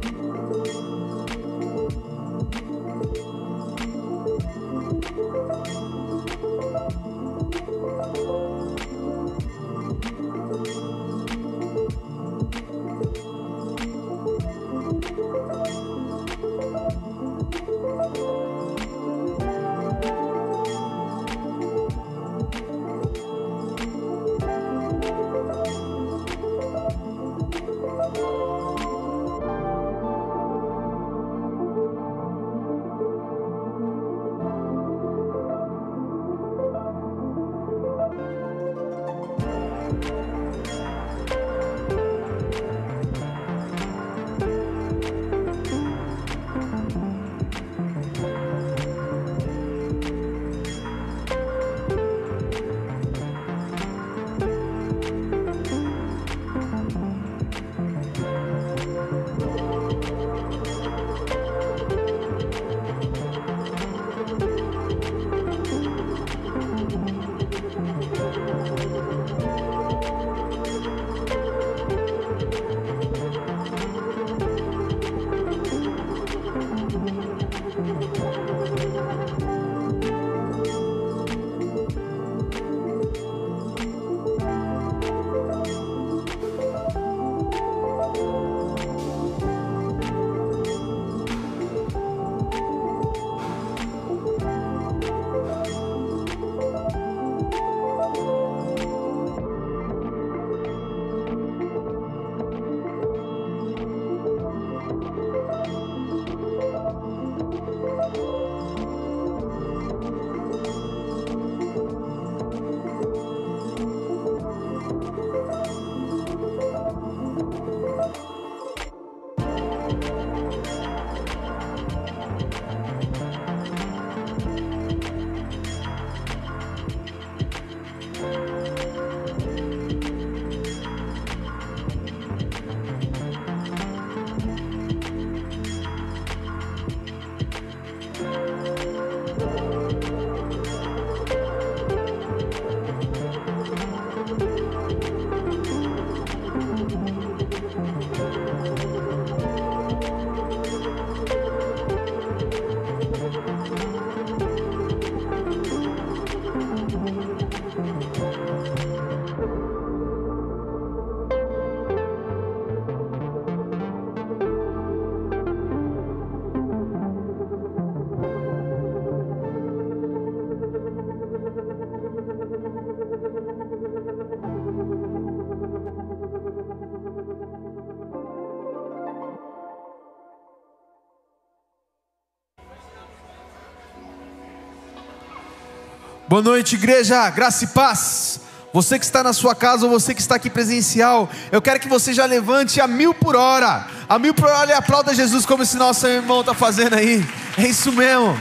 Boa noite, igreja, graça e paz. Você que está na sua casa ou você que está aqui presencial, eu quero que você já levante a 1000 por hora. A 1000 por hora e aplauda Jesus como esse nosso irmão está fazendo aí. É isso mesmo.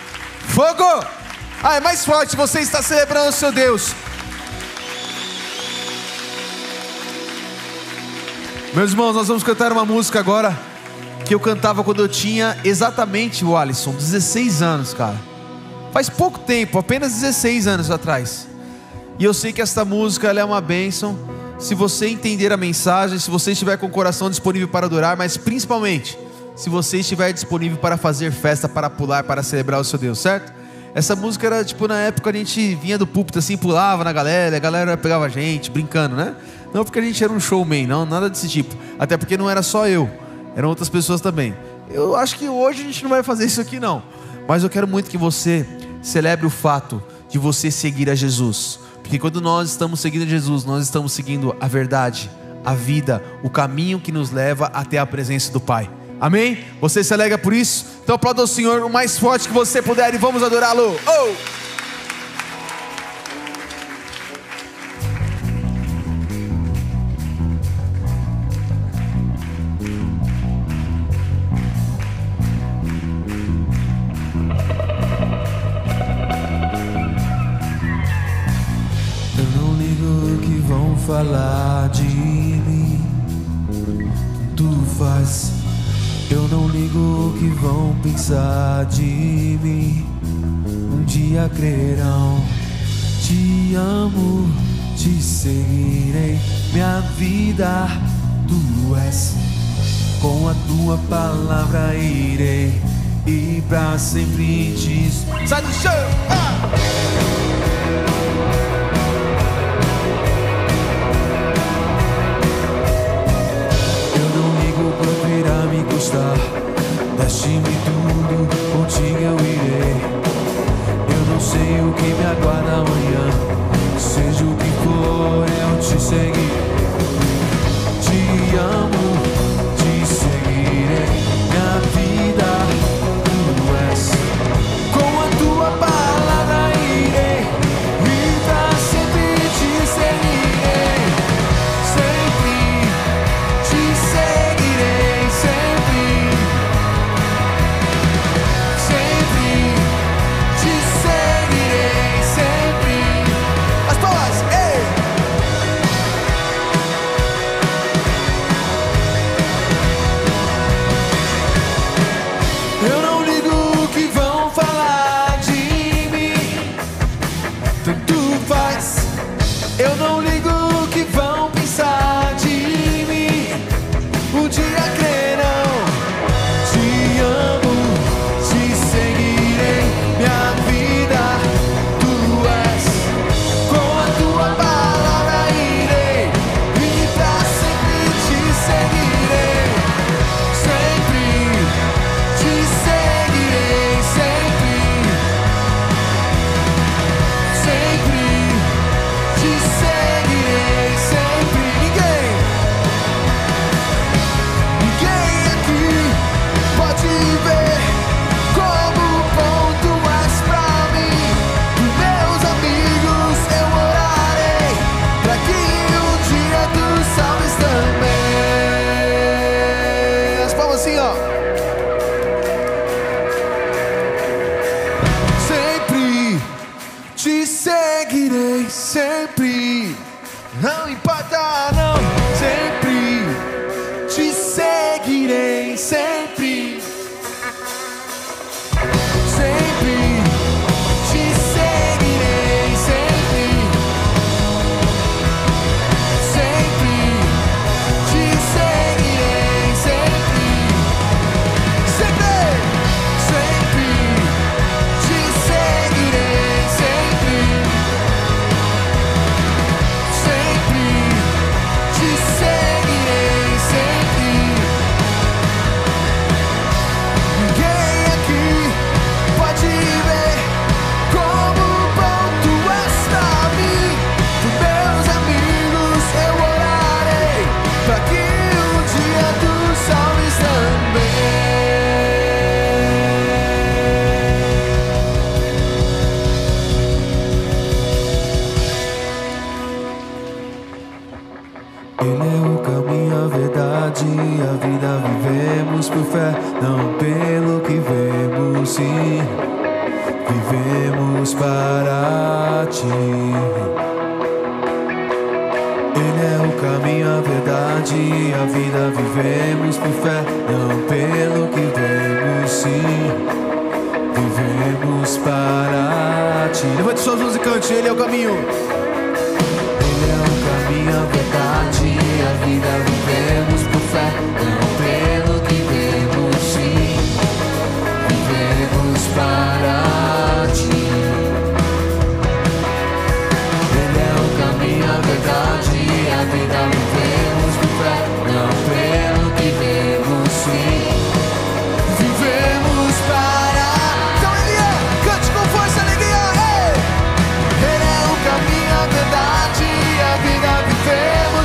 Fogo! Ah, é mais forte, você está celebrando o seu Deus. Meus irmãos, nós vamos cantar uma música agora que eu cantava quando eu tinha exatamente, o Alisson, 16 anos, cara. Faz pouco tempo, apenas 16 anos atrás. E eu sei que esta música ela é uma bênção, se você entender a mensagem, se você estiver com o coração disponível para adorar, mas principalmente, se você estiver disponível para fazer festa, para pular, para celebrar o seu Deus, certo? Essa música era tipo, na época a gente vinha do púlpito assim, pulava na galera, a galera pegava a gente, brincando, né? Não porque a gente era um showman, não, nada desse tipo. Até porque não era só eu, eram outras pessoas também. Eu acho que hoje a gente não vai fazer isso aqui não. Mas eu quero muito que você celebre o fato de você seguir a Jesus. Porque quando nós estamos seguindo Jesus, nós estamos seguindo a verdade, a vida, o caminho que nos leva até a presença do Pai. Amém? Você se alegra por isso? Então aplauda o Senhor o mais forte que você puder e vamos adorá-lo. Oh! Falar de mim, tu faz. Eu não ligo o que vão pensar de mim. Um dia crerão. Te amo, te seguirei. Minha vida, tu és. Com a tua palavra irei e pra sempre te... Sai do chão! Eu não ligo quanto irá me custar, deste-me tudo, contigo eu irei. Eu não sei o que me aguarda amanhã, seja o que for, eu te seguirei. Te amo, te seguirei, minha vida tu és. Com a tua palavra irei e pra sempre te seguirei. Sempre te seguirei, sempre. Sempre te seguirei, sempre. As palmas, ei! Eu não ligo o que vão falar de mim, tanto faz. Eu não ligo o que vão pensar de mim, um dia crerão. Te amo, te seguirei, minha vida tu és. Com a tua palavra irei e pra sempre te seguirei. Sempre te seguirei, sempre. Sempre te seguirei, sempre. Ninguém aqui pode ver como bom tu és pra mim. Por meus amigos eu orarei, pra que um dia tu salves também. As palmas assim, ó. Sempre te seguirei, sempre. Não importa não, sempre te seguirei, sempre. Sempre te seguirei, sempre. Sempre te seguirei, sempre. Sempre, sempre te seguirei, sempre. Sempre te seguirei, sempre. Ninguém aqui pode ver como bom tu és pra mim. Por meus amigos eu orarei, pra que um dia tu salves também. Ele é o caminho, a verdade e a vida. Vivemos por fé, não pelo que vemos, sim. Vivemos para ti. Ele é o caminho, a verdade e a vida. Vivemos por fé, não pelo que vemos, sim. Vivemos para ti. Levante suas mãos e cante, Ele é o caminho. Ele é o caminho, a verdade e a vida. Vivemos por fé, não pelo que vemos, sim. Vivemos para ti. Ele é o caminho, a verdade e a vida. Vivemos por fé, não pelo que vemos, sim. Vivemos para... Então Ele é, cante com força, alegria, ei! Ele é o caminho, a verdade e a vida. Vivemos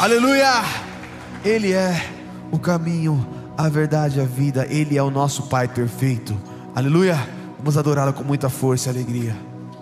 Aleluia! Ele é o caminho, a verdade e a vida. Ele é o nosso Pai perfeito. Aleluia! Vamos adorá-lo com muita força e alegria.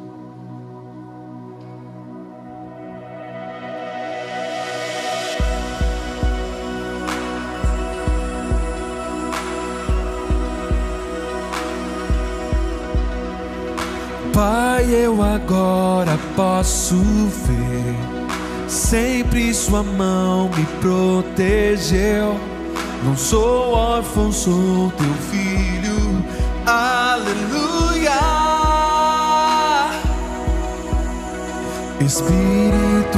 Pai, eu agora posso ver, sempre sua mão me protegeu. Não sou órfão, sou teu filho. Aleluia. Espírito,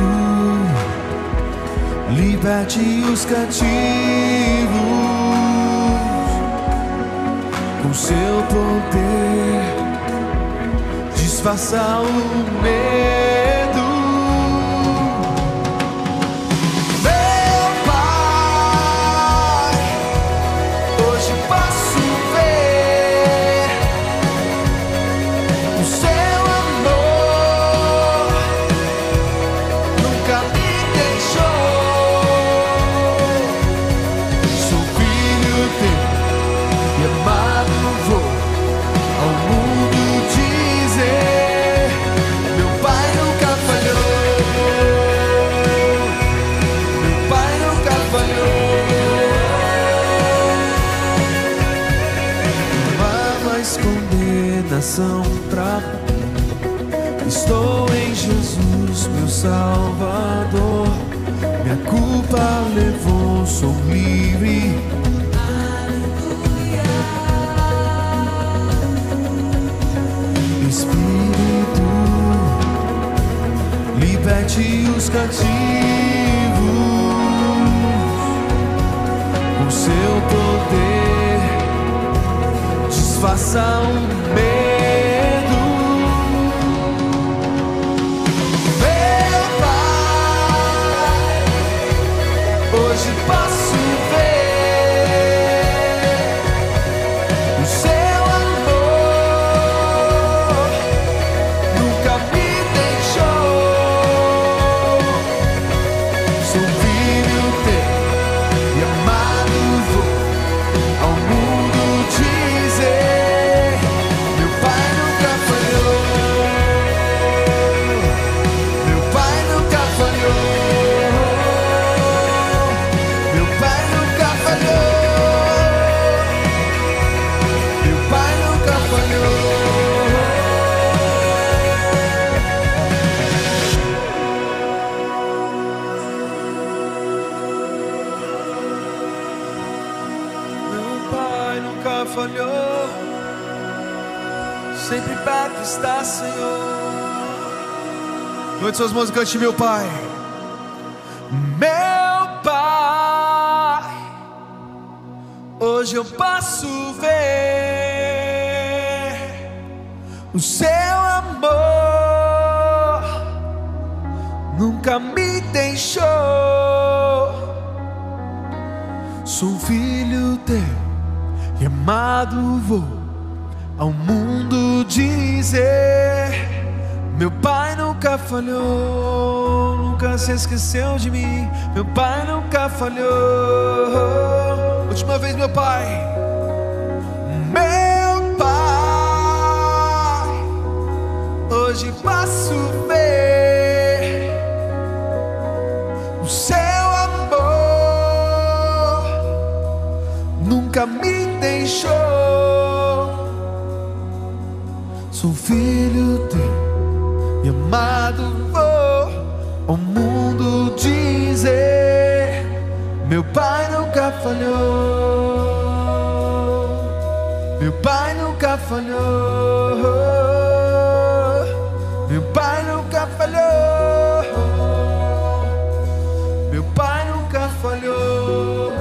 liberte os cativos com seu poder. Desfaça o medo. Meu Pai, hoje posso ver o seu amor, nunca me deixou. Sou filho teu e amado vou ao mundo dizer: meu Pai nunca falhou, meu Pai nunca falhou. Não há mais condenação pra mim. Estou em Jesus, meu Salvador. Minha culpa levou, sou livre. Espírito, liberte os cativos com seu poder. Desfaça o medo. Meu Pai, hoje posso ver o seu amor, nunca me deixou. Sou filho teu e amado vou ao mundo dizer: meu Pai nunca falhou, meu Pai nunca falhou, meu Pai nunca falhou, meu Pai nunca falhou. Meu Pai nunca falhou, sempre perto está, Senhor. Levante suas mãos e cante: meu Pai. Meu Pai, hoje eu posso ver o seu amor, nunca me deixou. Sou um filho teu e amado vou ao mundo dizer: meu Pai nunca falhou, nunca se esqueceu de mim. Meu Pai nunca falhou. Última vez, meu Pai. Meu Pai, hoje posso ver o seu amor, nunca me deixou. Sou filho teu e amado vou ao mundo dizer: meu Pai nunca falhou, meu Pai nunca falhou, meu Pai nunca falhou, meu Pai nunca falhou.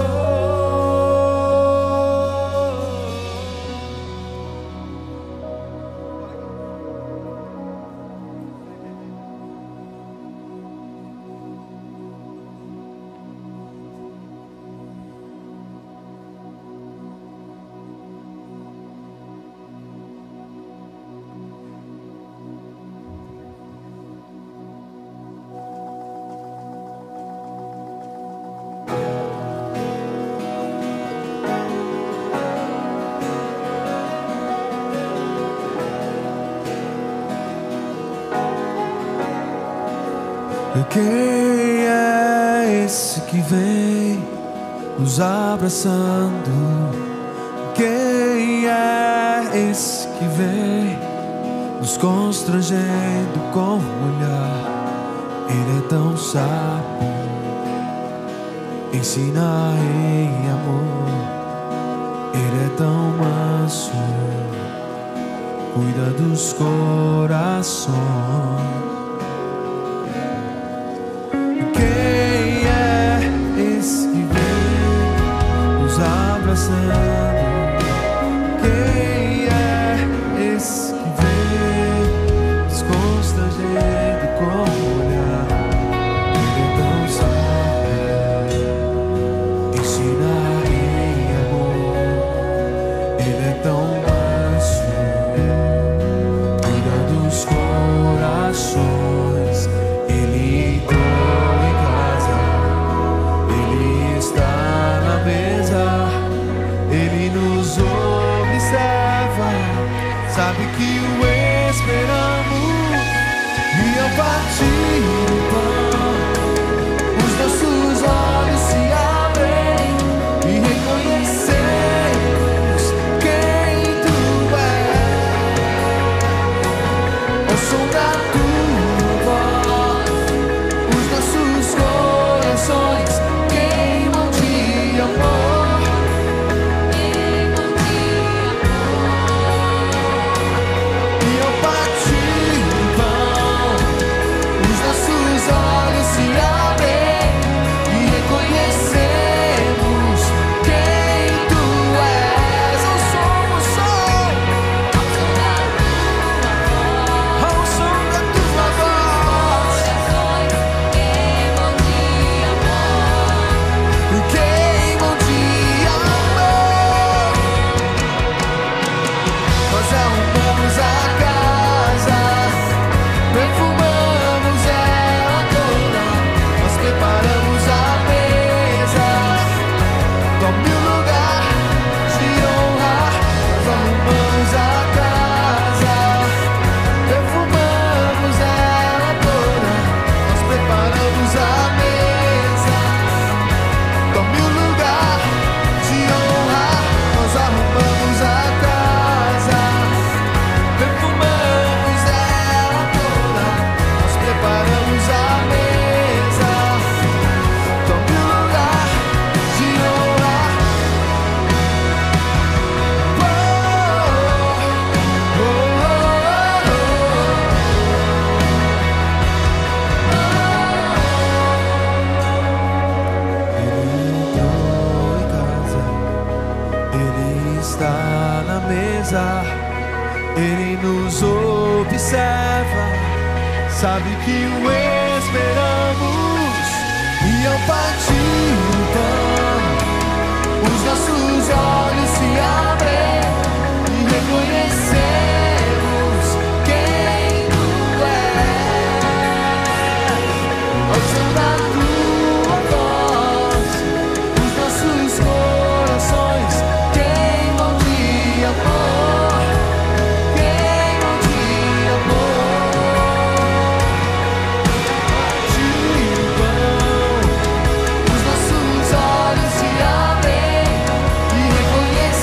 Quem é esse que vem nos abraçando? Quem é esse que vem nos constrangendo com o olhar? Ele é tão sábio, ensina em amor. Ele é tão manso, cuida dos corações. Quem é esse que vem nos abraçando? Quem é esse que vem nos constrangendo com o olhar? Ele é tão sábio, ensina em amor. Ele é tão manso, cuida dos corações. Ele entrou em casa, ele está na mesa, ele nos observa, sabe que o esperamos. E ao partir o pão, os nossos olhos se abrem e reconhecemos quem tu és. Ao som da tua voz, os nossos corações queimam de amor. E ao partir o pão, os nossos olhos se abrem e reconhecemos quem tu és. Ao som, ao som da tua voz, queimam de amor. Nós arrumamos a casa, perfumamos ela toda, nós preparamos a mesa. Tome o lugar de honra. Nós arrumamos a casa, perfumamos ela toda, nós preparamos a mesa. Tome o lugar de honra. Nós arrumamos a casa, perfumamos ela toda, nós preparamos a mesa. Tome o lugar de honra. Ele entrou em casa, ele está na mesa, ele nos observa, sabe que o esperamos. E ao partir o pão, os nossos olhos se abrem e reconhecemos quem tu és. Ao som da tua voz, os nossos corações queimam de amor, queimam de amor. Partir o pão, os nossos olhos se abrem e reconhecemos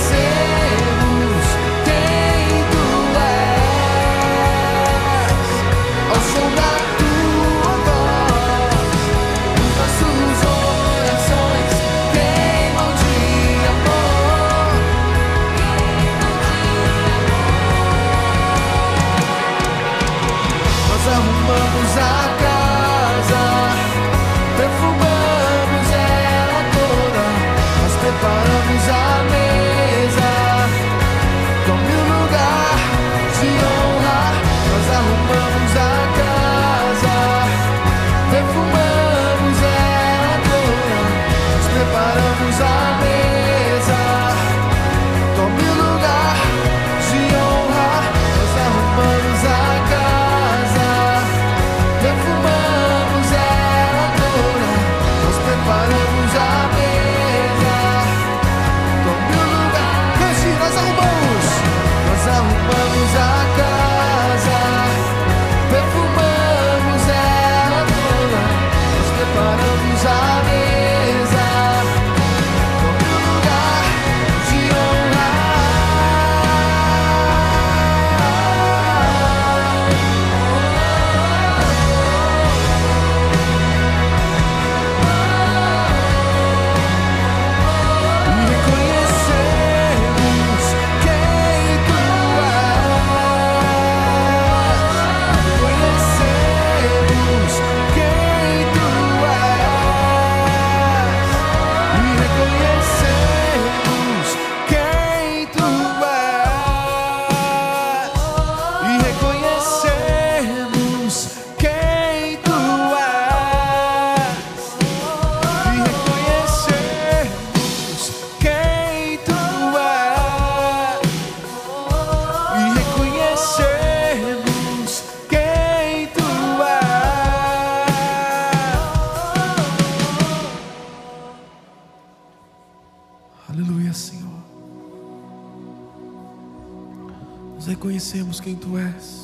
reconhecemos quem Tu és.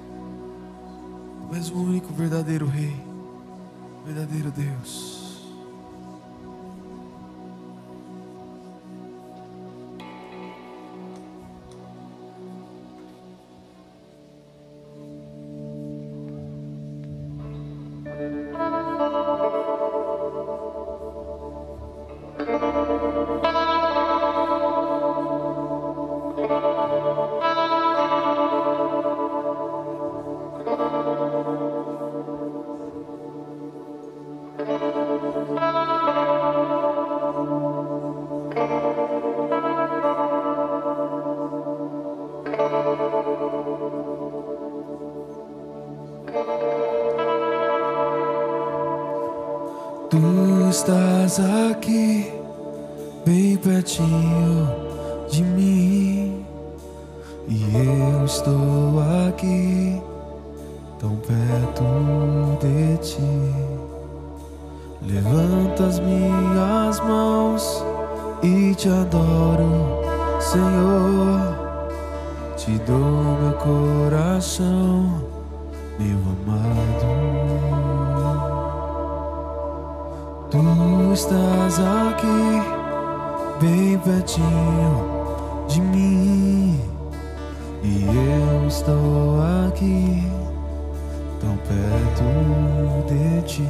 Tu és o único verdadeiro Rei, verdadeiro Deus. Tu estás aqui, bem pertinho de mim, e eu estou aqui, tão perto de Ti. Levanto as minhas mãos e Te adoro, Senhor. Te dou meu coração, meu amado. Tu estás aqui, bem pertinho de mim, e eu estou aqui, tão perto de Ti.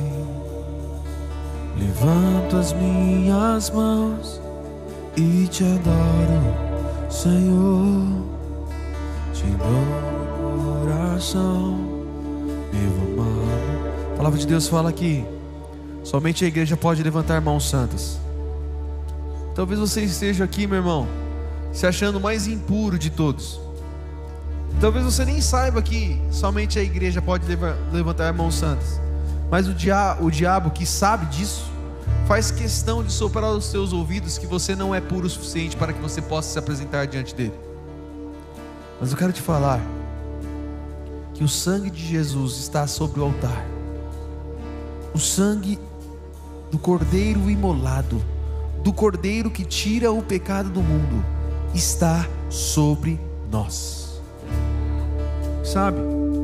Levanto as minhas mãos e Te adoro, Senhor. Te dou meu coração, meu amado. A palavra de Deus fala que somente a igreja pode levantar mãos santas. Talvez você esteja aqui, meu irmão, se achando o mais impuro de todos. Talvez você nem saiba que somente a igreja pode levantar mãos santas. Mas o diabo que sabe disso, faz questão de soprar aos seus ouvidos que você não é puro o suficiente para que você possa se apresentar diante dele. Mas eu quero te falar que o sangue de Jesus está sobre o altar. O sangue do Cordeiro imolado, do Cordeiro que tira o pecado do mundo, está sobre nós. Sabe?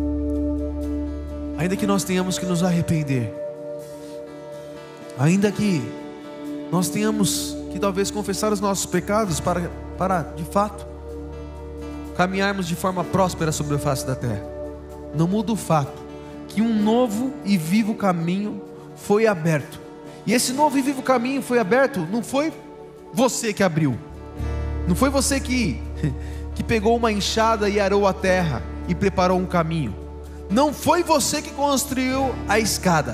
Ainda que nós tenhamos que nos arrepender, ainda que nós tenhamos que talvez confessar os nossos pecados para de fato caminharmos de forma próspera sobre a face da terra, não muda o fato que um novo e vivo caminho foi aberto. E esse novo e vivo caminho foi aberto, não foi você que abriu, não foi você que pegou uma enxada e arou a terra e preparou um caminho, não foi você que construiu a estrada.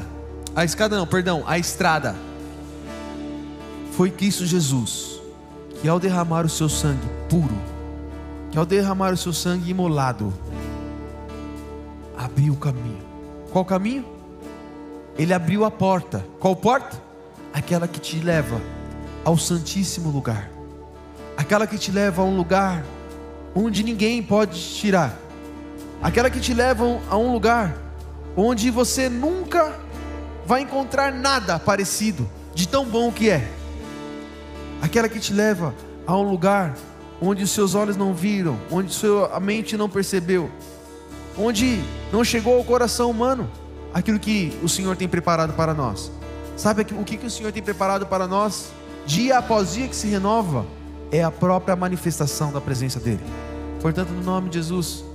Foi Cristo Jesus, que ao derramar o seu sangue puro, que ao derramar o seu sangue imolado, abriu o caminho. Qual caminho? Ele abriu a porta. Qual porta? Aquela que te leva ao santíssimo lugar, aquela que te leva a um lugar onde ninguém pode te tirar, aquela que te leva a um lugar onde você nunca vai encontrar nada parecido de tão bom que é, aquela que te leva a um lugar onde os seus olhos não viram, onde a mente não percebeu, onde não chegou ao coração humano aquilo que o Senhor tem preparado para nós. Sabe o que o Senhor tem preparado para nós? Dia após dia que se renova, é a própria manifestação da presença dEle. Portanto, no nome de Jesus,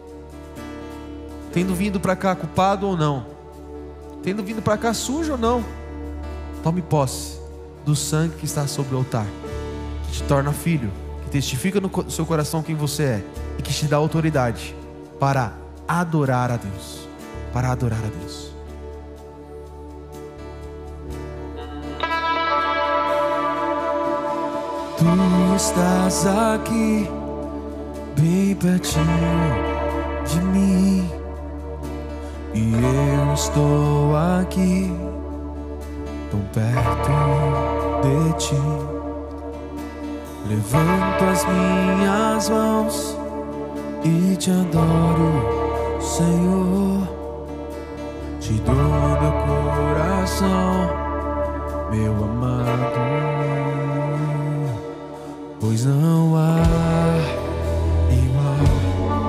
tendo vindo para cá culpado ou não, tendo vindo para cá sujo ou não, tome posse do sangue que está sobre o altar, que te torna filho, que testifica no seu coração quem você é e que te dá autoridade para adorar a Deus, para adorar a Deus. Tu estás aqui, bem pertinho de mim, e eu estou aqui, tão perto de Ti. Levanto as minhas mãos e Te adoro, Senhor. Te dou meu coração, meu amado, pois não há igual.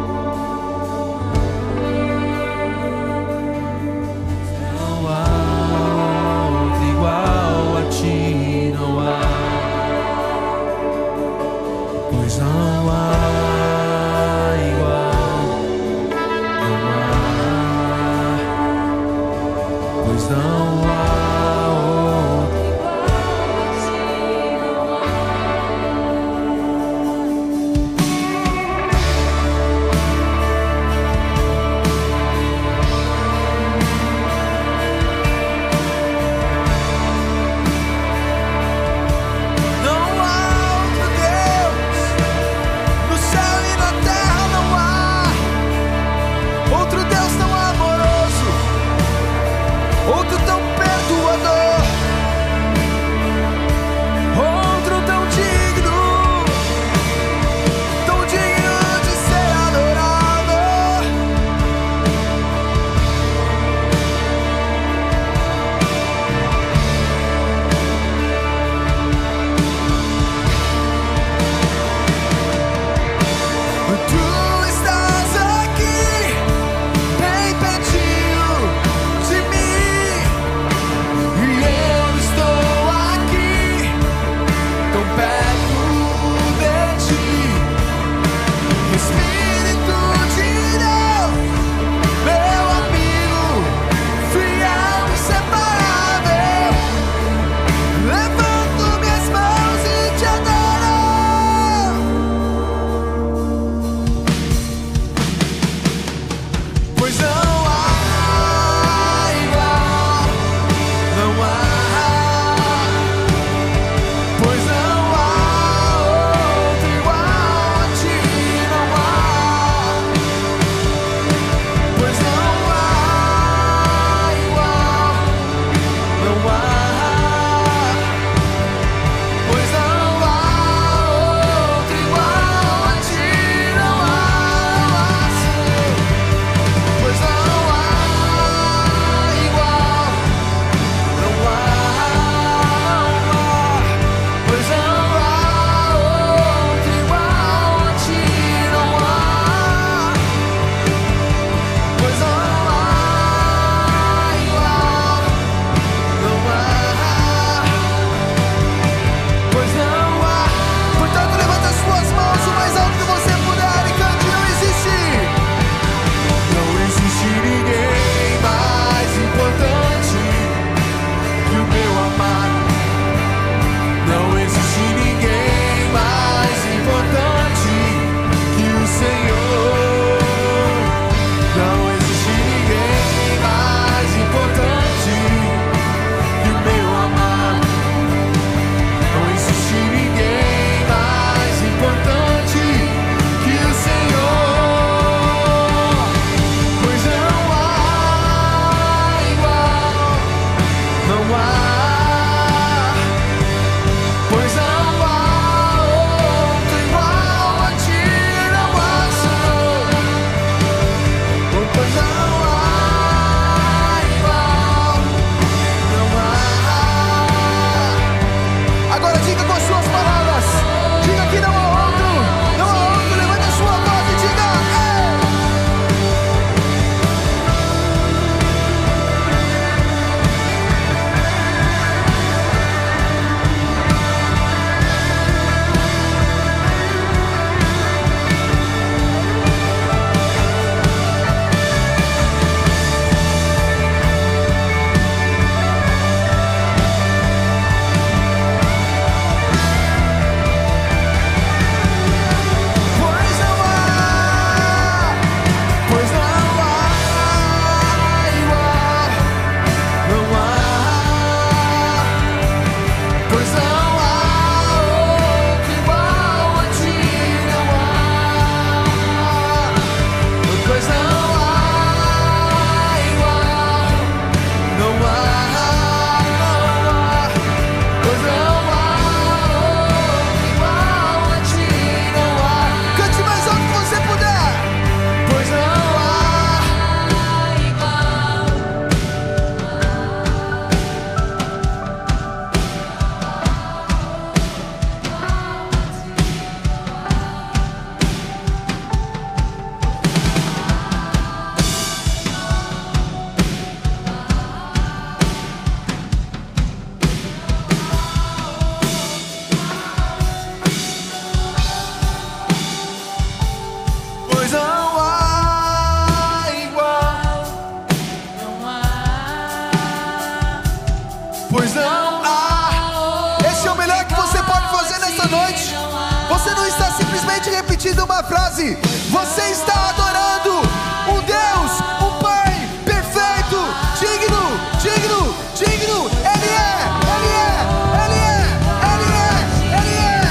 somente repetindo uma frase, você está adorando um Deus, um Pai perfeito, digno, digno, digno. Ele é, Ele é, Ele é, Ele é, Ele é.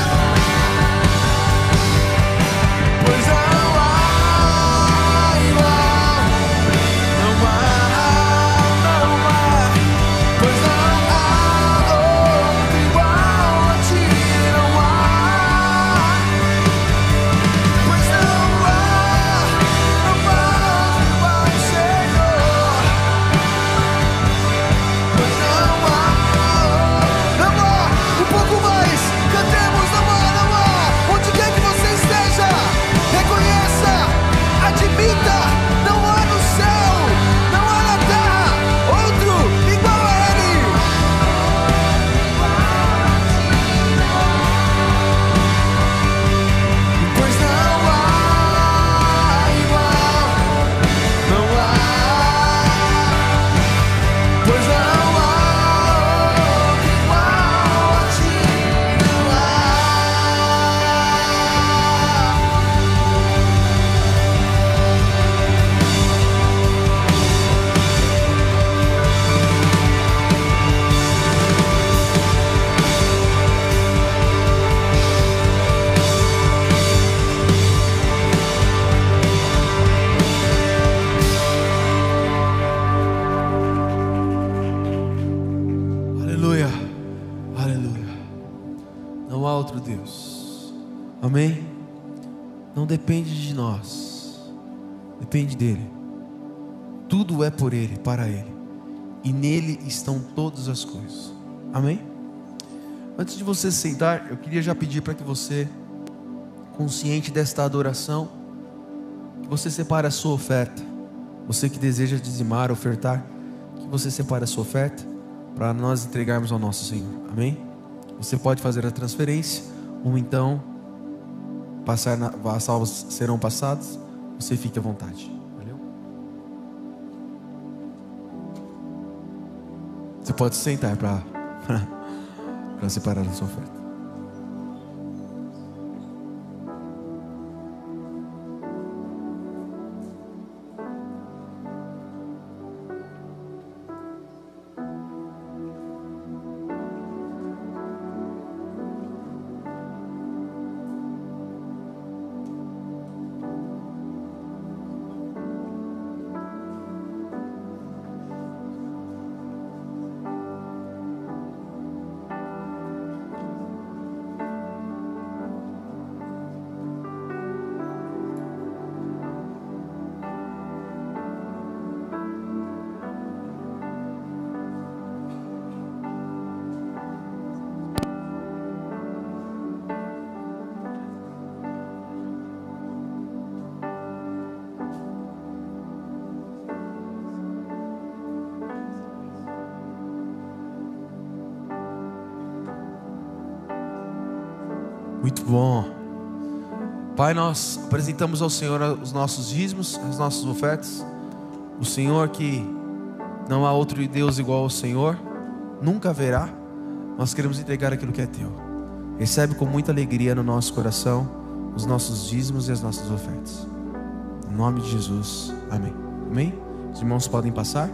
Pois não há igual, não há, pois não há outro igual a ti, não há, pois não há outro igual ao Senhor, pois não há, um pouco mais, cantemos, não há, onde quer que você esteja, reconheça, admita, não há no céu, não há na terra, outro igual a Ele. Pois não há igual, não há, pois não há outro igual a ti, não há. Aleluia, aleluia. Não há outro Deus. Amém? Não depende de nós, depende dEle. Tudo é por Ele, para Ele, e nele estão todas as coisas. Amém? Antes de você sentar, eu queria já pedir para que você, consciente desta adoração, que você separe a sua oferta. Você que deseja dizimar, ofertar, que você separe a sua oferta para nós entregarmos ao nosso Senhor. Amém? Você pode fazer a transferência, ou então as salvas serão passadas. Você fique à vontade. Valeu? Você pode sentar para separar a sua oferta. Muito bom. Pai, nós apresentamos ao Senhor os nossos dízimos, as nossas ofertas. O Senhor, que não há outro Deus igual ao Senhor, nunca haverá. Nós queremos entregar aquilo que é teu. Recebe com muita alegria no nosso coração os nossos dízimos e as nossas ofertas. Em nome de Jesus, amém. Amém? Os irmãos podem passar.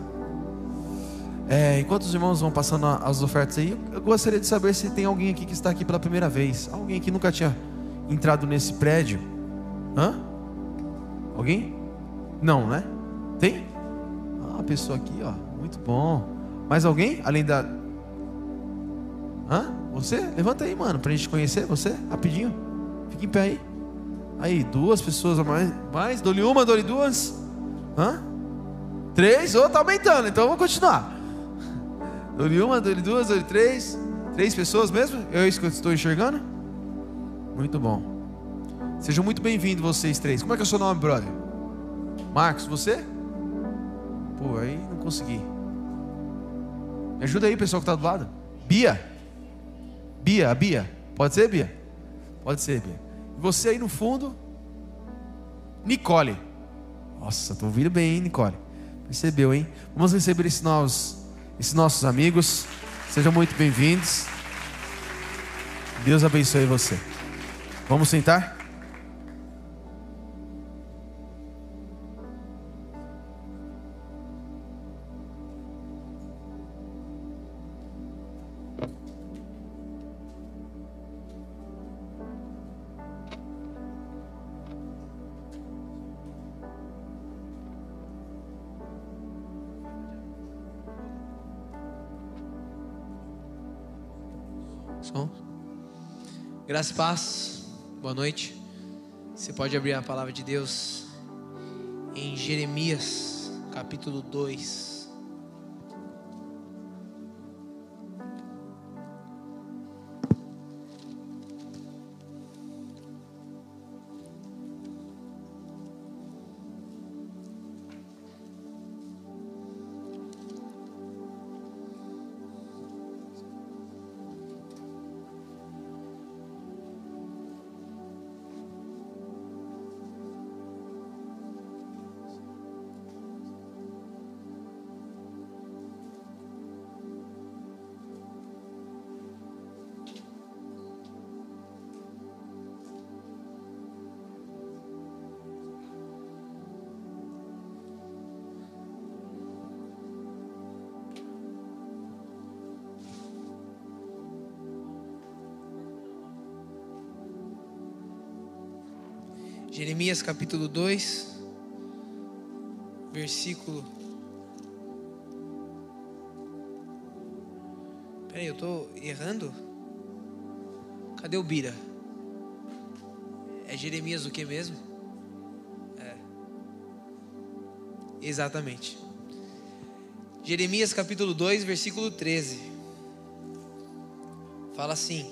Enquanto os irmãos vão passando as ofertas aí, eu gostaria de saber se tem alguém aqui que está aqui pela primeira vez. Alguém que nunca tinha entrado nesse prédio. Hã? Alguém? Não, né? Tem? Uma pessoa aqui, ó. Muito bom. Mais alguém? Além da... Hã? Você? Levanta aí, mano, pra gente conhecer você, rapidinho. Fica em pé aí. Aí, 2 pessoas a mais. Dou-lhe uma, dou-lhe 2. Hã? 3, tá aumentando, então vamos continuar. Dou-lhe uma, dou-lhe 2, dou-lhe 3. 3 pessoas mesmo? É isso que eu estou enxergando? Muito bom. Sejam muito bem-vindos vocês 3. Como é que é o seu nome, brother? Marcos, você? Pô, aí não consegui. Me ajuda aí, pessoal que está do lado. Bia. Bia. Pode ser, Bia? Pode ser, Bia. E você aí no fundo? Nicole. Nossa, estou ouvindo bem, hein, Nicole? Percebeu, hein? Vamos receber esses nossos amigos. Sejam muito bem-vindos. Deus abençoe você. Vamos sentar? Som. Graça e paz, boa noite. Você pode abrir a palavra de Deus em Jeremias, capítulo 2. Jeremias capítulo 2, versículo... Peraí, eu estou errando? Cadê o Bira? É Jeremias o que mesmo? Exatamente. Jeremias capítulo 2, versículo 13. Fala assim: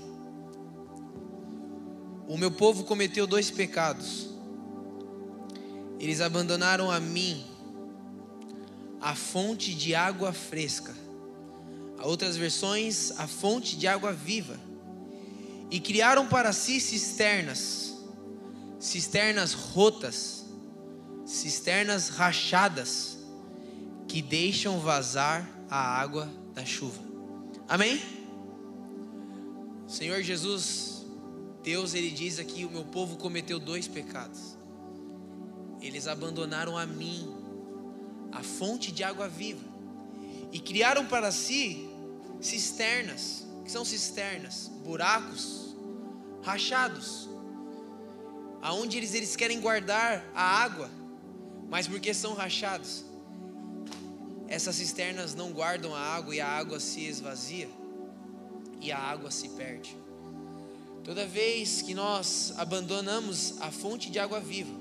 o meu povo cometeu 2 pecados. Eles abandonaram a mim, a fonte de água fresca. Há outras versões, a fonte de água viva. E criaram para si cisternas, cisternas rotas, cisternas rachadas, que deixam vazar a água da chuva. Amém? Senhor Jesus, Deus, Ele diz aqui: o meu povo cometeu 2 pecados. Eles abandonaram a mim, a fonte de água viva, e criaram para si cisternas. O que são cisternas? Buracos rachados, aonde eles querem guardar a água, mas porque são rachados, essas cisternas não guardam a água, e a água se esvazia, e a água se perde. Toda vez que nós abandonamos a fonte de água viva,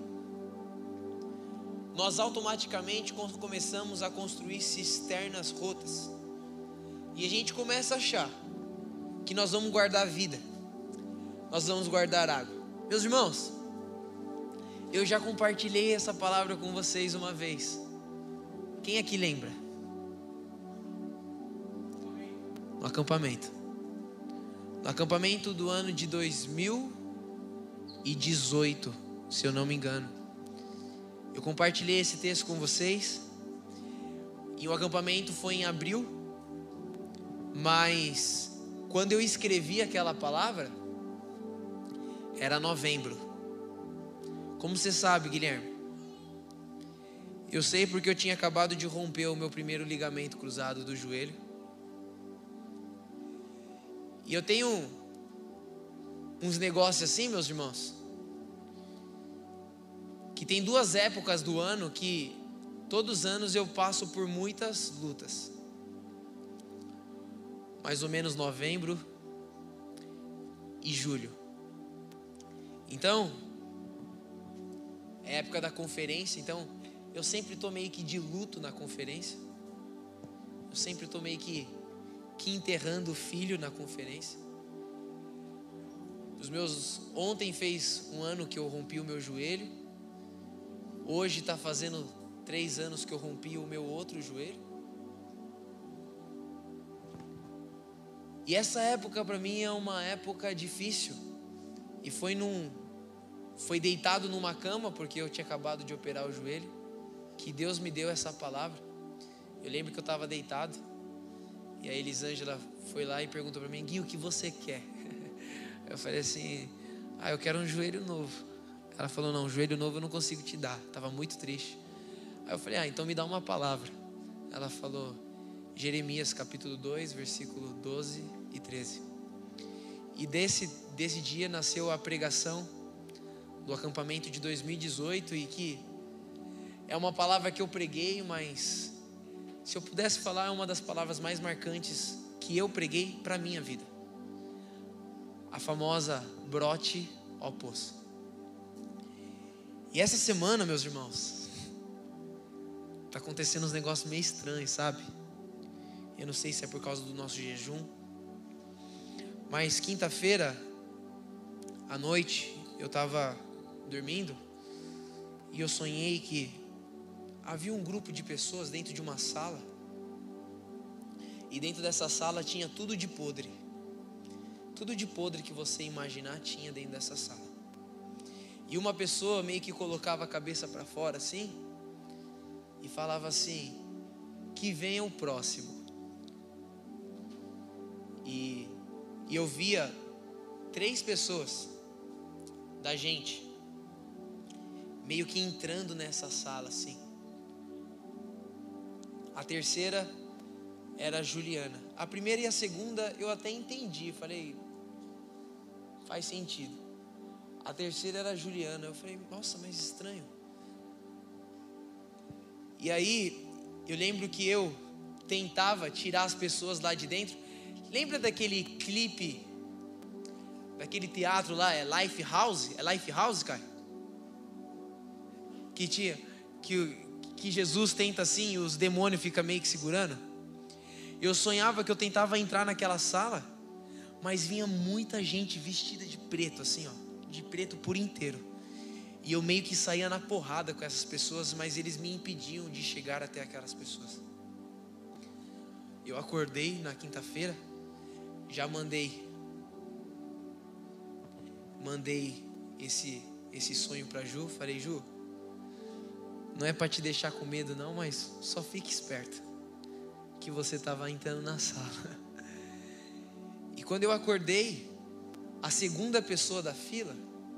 nós automaticamente começamos a construir cisternas rotas, e a gente começa a achar que nós vamos guardar a vida, nós vamos guardar água. Meus irmãos, eu já compartilhei essa palavra com vocês uma vez. Quem aqui lembra? No acampamento do ano de 2018, se eu não me engano. Eu compartilhei esse texto com vocês, e o acampamento foi em abril, mas quando eu escrevi aquela palavra, era novembro. Como você sabe, Guilherme? Eu sei porque eu tinha acabado de romper o meu primeiro ligamento cruzado do joelho. E eu tenho uns negócios assim, meus irmãos, que tem 2 épocas do ano que todos os anos eu passo por muitas lutas. Mais ou menos novembro e julho. Então, é época da conferência, então eu sempre tô meio que de luto na conferência. Eu sempre tô meio que enterrando o filho na conferência. Ontem fez 1 ano que eu rompi o meu joelho. Hoje está fazendo 3 anos que eu rompi o meu outro joelho. E essa época para mim é uma época difícil. E foi deitado numa cama, porque eu tinha acabado de operar o joelho, que Deus me deu essa palavra. Eu lembro que eu estava deitado, e a Elisângela foi lá e perguntou para mim: Gui, o que você quer? Eu falei assim: eu quero um joelho novo. Ela falou: não, joelho novo eu não consigo te dar. Estava muito triste. Aí eu falei: então me dá uma palavra. Ela falou: Jeremias capítulo 2, versículo 12 e 13. E desse dia nasceu a pregação do acampamento de 2018, e que é uma palavra que eu preguei, mas se eu pudesse falar, é uma das palavras mais marcantes que eu preguei para a minha vida. a famosa brote ao poço. E essa semana, meus irmãos, tá acontecendo uns negócios meio estranhos, sabe? Eu não sei se é por causa do nosso jejum, mas quinta-feira à noite eu tava dormindo e eu sonhei que havia um grupo de pessoas dentro de uma sala, e dentro dessa sala tinha tudo de podre. Tudo de podre que você imaginar tinha dentro dessa sala. E uma pessoa meio que colocava a cabeça para fora assim e falava assim: que venha o próximo. E eu via 3 pessoas da gente meio que entrando nessa sala assim. A terceira era a Juliana. A primeira e a segunda eu até entendi, falei, faz sentido. A terceira era a Juliana. Eu falei, nossa, mas estranho. E aí eu lembro que eu tentava tirar as pessoas lá de dentro. Lembra daquele clipe, daquele teatro lá, é Lifehouse? É Lifehouse, cara? Que tinha, que Jesus tenta assim, e os demônios ficam meio que segurando. Eu sonhava que eu tentava entrar naquela sala, mas vinha muita gente vestida de preto assim, ó, de preto por inteiro. E eu meio que saía na porrada com essas pessoas, mas eles me impediam de chegar até aquelas pessoas. Eu acordei na quinta-feira, já mandei esse sonho pra Ju. Falei, Ju, não é para te deixar com medo não, mas só fique esperto, que você estava entrando na sala. E quando eu acordei, a segunda pessoa da fila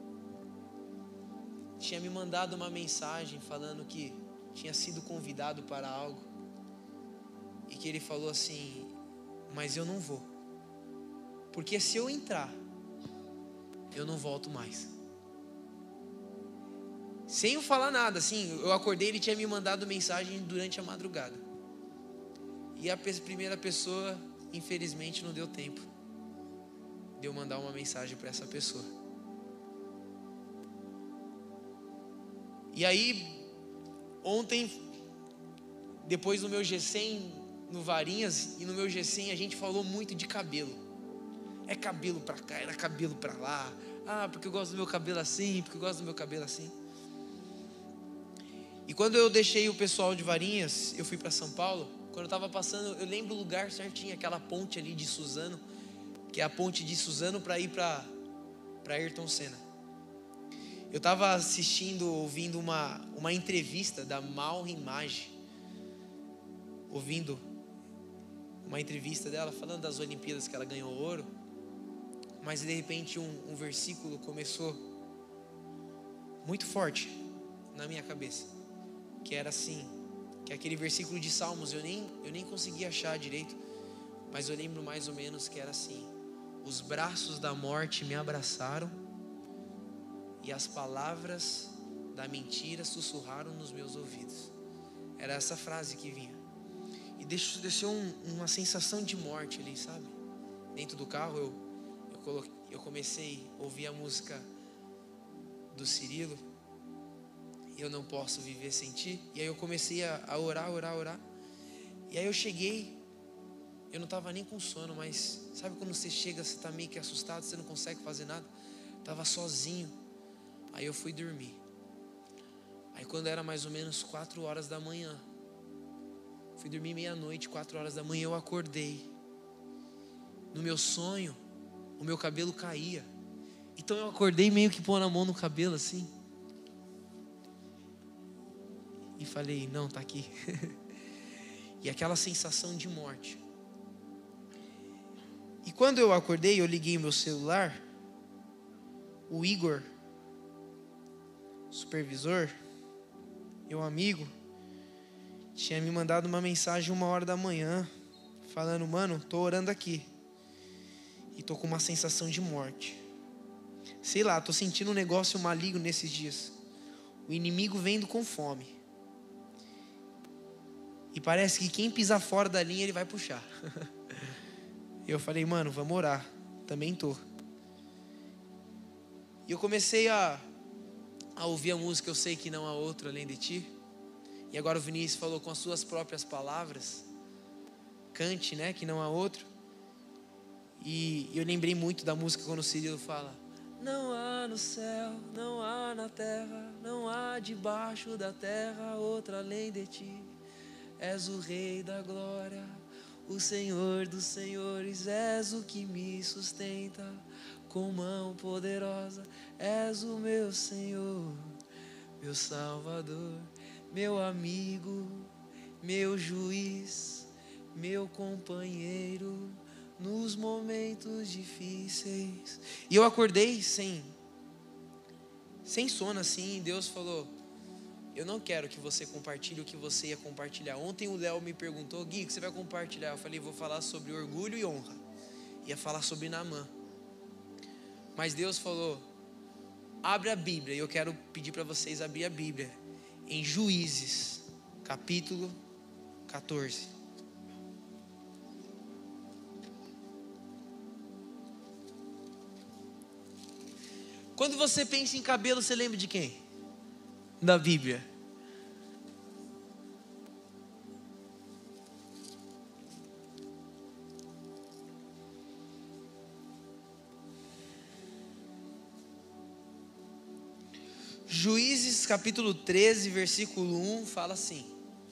tinha me mandado uma mensagem falando que tinha sido convidado para algo, e que ele falou assim, mas eu não vou, porque se eu entrar, eu não volto mais. Sem eu falar nada, assim, eu acordei, ele tinha me mandado mensagem durante a madrugada. E a primeira pessoa, infelizmente, não deu tempo de eu mandar uma mensagem para essa pessoa. E aí, ontem, depois do meu G100 no Varinhas e no meu G100, a gente falou muito de cabelo. É cabelo para cá, era cabelo para lá. Ah, porque eu gosto do meu cabelo assim, porque eu gosto do meu cabelo assim. E quando eu deixei o pessoal de Varinhas, eu fui para São Paulo. Quando eu estava passando, eu lembro o lugar certinho, aquela ponte ali de Suzano, que é a ponte de Suzano para ir para Ayrton Senna. Eu estava assistindo, ouvindo uma entrevista da Maureen Maggi, ouvindo uma entrevista dela, falando das Olimpíadas que ela ganhou ouro. Mas de repente um versículo começou muito forte na minha cabeça, que era assim, que é aquele versículo de Salmos, eu nem consegui achar direito, mas eu lembro mais ou menos que era assim: os braços da morte me abraçaram e as palavras da mentira sussurraram nos meus ouvidos. Era essa frase que vinha, e deixou uma sensação de morte ali, sabe? Dentro do carro eu comecei a ouvir a música do Cirilo, Eu Não Posso Viver Sem Ti. E aí eu comecei a orar. E aí eu cheguei, eu não estava nem com sono, mas sabe quando você chega, você está meio que assustado, você não consegue fazer nada? Estava sozinho. Aí eu fui dormir. Aí quando era mais ou menos 4 horas da manhã, fui dormir meia-noite, 4 horas da manhã, eu acordei. No meu sonho, o meu cabelo caía. Então eu acordei meio que pondo a mão no cabelo assim. E falei, não, tá aqui. E aquela sensação de morte. E quando eu acordei, eu liguei meu celular. O Igor, supervisor, meu amigo, tinha me mandado uma mensagem 1h da manhã, falando, mano, tô orando aqui e tô com uma sensação de morte. Sei lá, tô sentindo um negócio maligno nesses dias. O inimigo vendo com fome. E parece que quem pisar fora da linha, ele vai puxar. Eu falei, mano, vamos orar. Também tô. E eu comecei a ouvir a música Eu Sei Que Não Há Outro Além de Ti. E agora o Vinícius falou com as suas próprias palavras, cante, né, que não há outro. E eu lembrei muito da música quando o Cirilo fala: não há no céu, não há na terra, não há debaixo da terra outra além de ti. És o Rei da glória, o Senhor dos senhores, és o que me sustenta com mão poderosa. És o meu Senhor, meu Salvador, meu amigo, meu juiz, meu companheiro nos momentos difíceis. E eu acordei sem sono assim, e Deus falou: eu não quero que você compartilhe o que você ia compartilhar. Ontem o Léo me perguntou: Gui, o que você vai compartilhar? Eu falei: vou falar sobre orgulho e honra. Ia falar sobre Naamã. Mas Deus falou: abre a Bíblia. E eu quero pedir para vocês abrir a Bíblia em Juízes, capítulo 14. Quando você pensa em cabelo, você lembra de quem? Da Bíblia. Juízes capítulo 13, versículo 1 fala assim: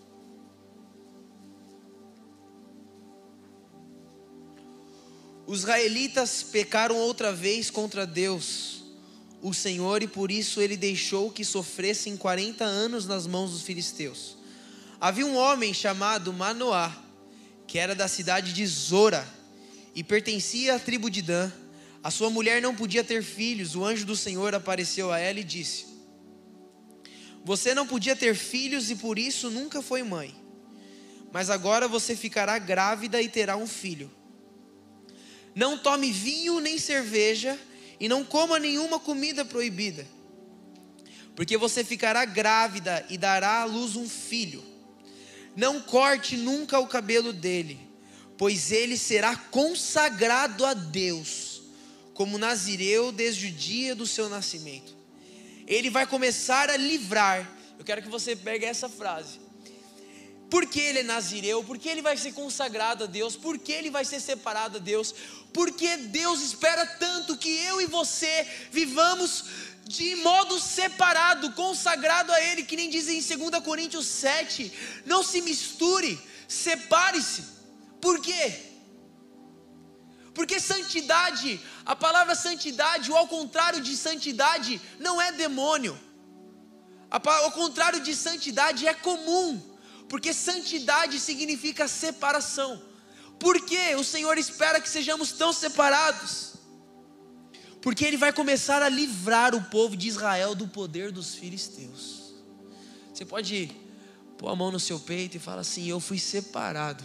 os israelitas pecaram outra vez contra Deus, o Senhor, e por isso ele deixou que sofressem 40 anos nas mãos dos filisteus. Havia um homem chamado Manoá, que era da cidade de Zora e pertencia à tribo de Dan. A sua mulher não podia ter filhos. O anjo do Senhor apareceu a ela e disse: você não podia ter filhos e por isso nunca foi mãe, mas agora você ficará grávida e terá um filho. Não tome vinho nem cerveja e não coma nenhuma comida proibida, porque você ficará grávida e dará à luz um filho. Não corte nunca o cabelo dele, pois ele será consagrado a Deus, como nazireu desde o dia do seu nascimento. Ele vai começar a livrar. Eu quero que você pegue essa frase. Por que ele é nazireu? Por que ele vai ser consagrado a Deus? Por que ele vai ser separado a Deus? Porque Deus espera tanto que eu e você vivamos de modo separado, consagrado a Ele, que nem dizem em 2 Coríntios 7, não se misture, separe-se. Por quê? Porque santidade, a palavra santidade, ou ao contrário de santidade, não é demônio. Ao contrário de santidade é comum, porque santidade significa separação. Por que o Senhor espera que sejamos tão separados? Porque Ele vai começar a livrar o povo de Israel do poder dos filisteus. Você pode pôr a mão no seu peito e falar assim: eu fui separado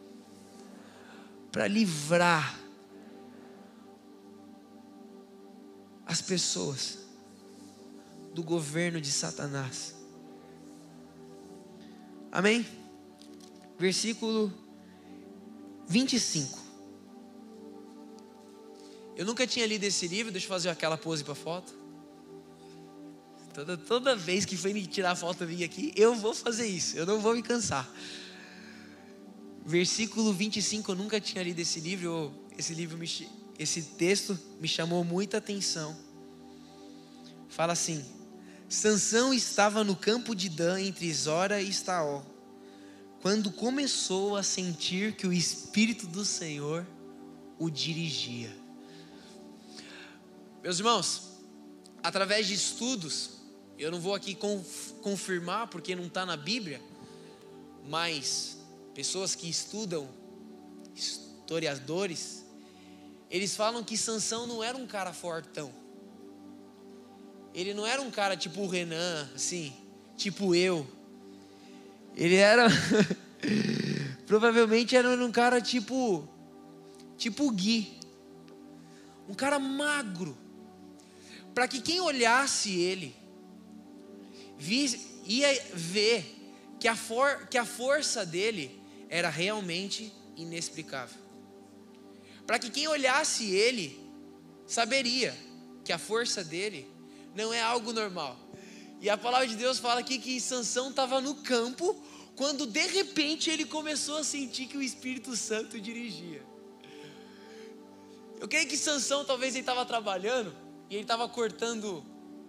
para livrar as pessoas do governo de Satanás. Amém? Versículo 25. Eu nunca tinha lido esse livro. Deixa eu fazer aquela pose para foto. Toda vez que for tirar foto vir aqui, eu vou fazer isso, eu não vou me cansar. Versículo 25, eu nunca tinha lido esse livro. Esse texto me chamou muita atenção. Fala assim: Sansão estava no campo de Dan, entre Zora e Estaol, quando começou a sentir que o Espírito do Senhor o dirigia. Meus irmãos, através de estudos, eu não vou aqui confirmar porque não está na Bíblia, mas pessoas que estudam, historiadores, eles falam que Sansão não era um cara fortão. Ele não era um cara tipo o Renan, assim, tipo eu. Ele era provavelmente era um cara tipo o Gui, um cara magro, para que quem olhasse ele ia ver que a força dele era realmente inexplicável. Para que quem olhasse ele saberia que a força dele não é algo normal. E a palavra de Deus fala aqui que Sansão estava no campo, quando de repente ele começou a sentir que o Espírito Santo dirigia. Eu creio que Sansão, talvez ele estava trabalhando, e ele estava cortando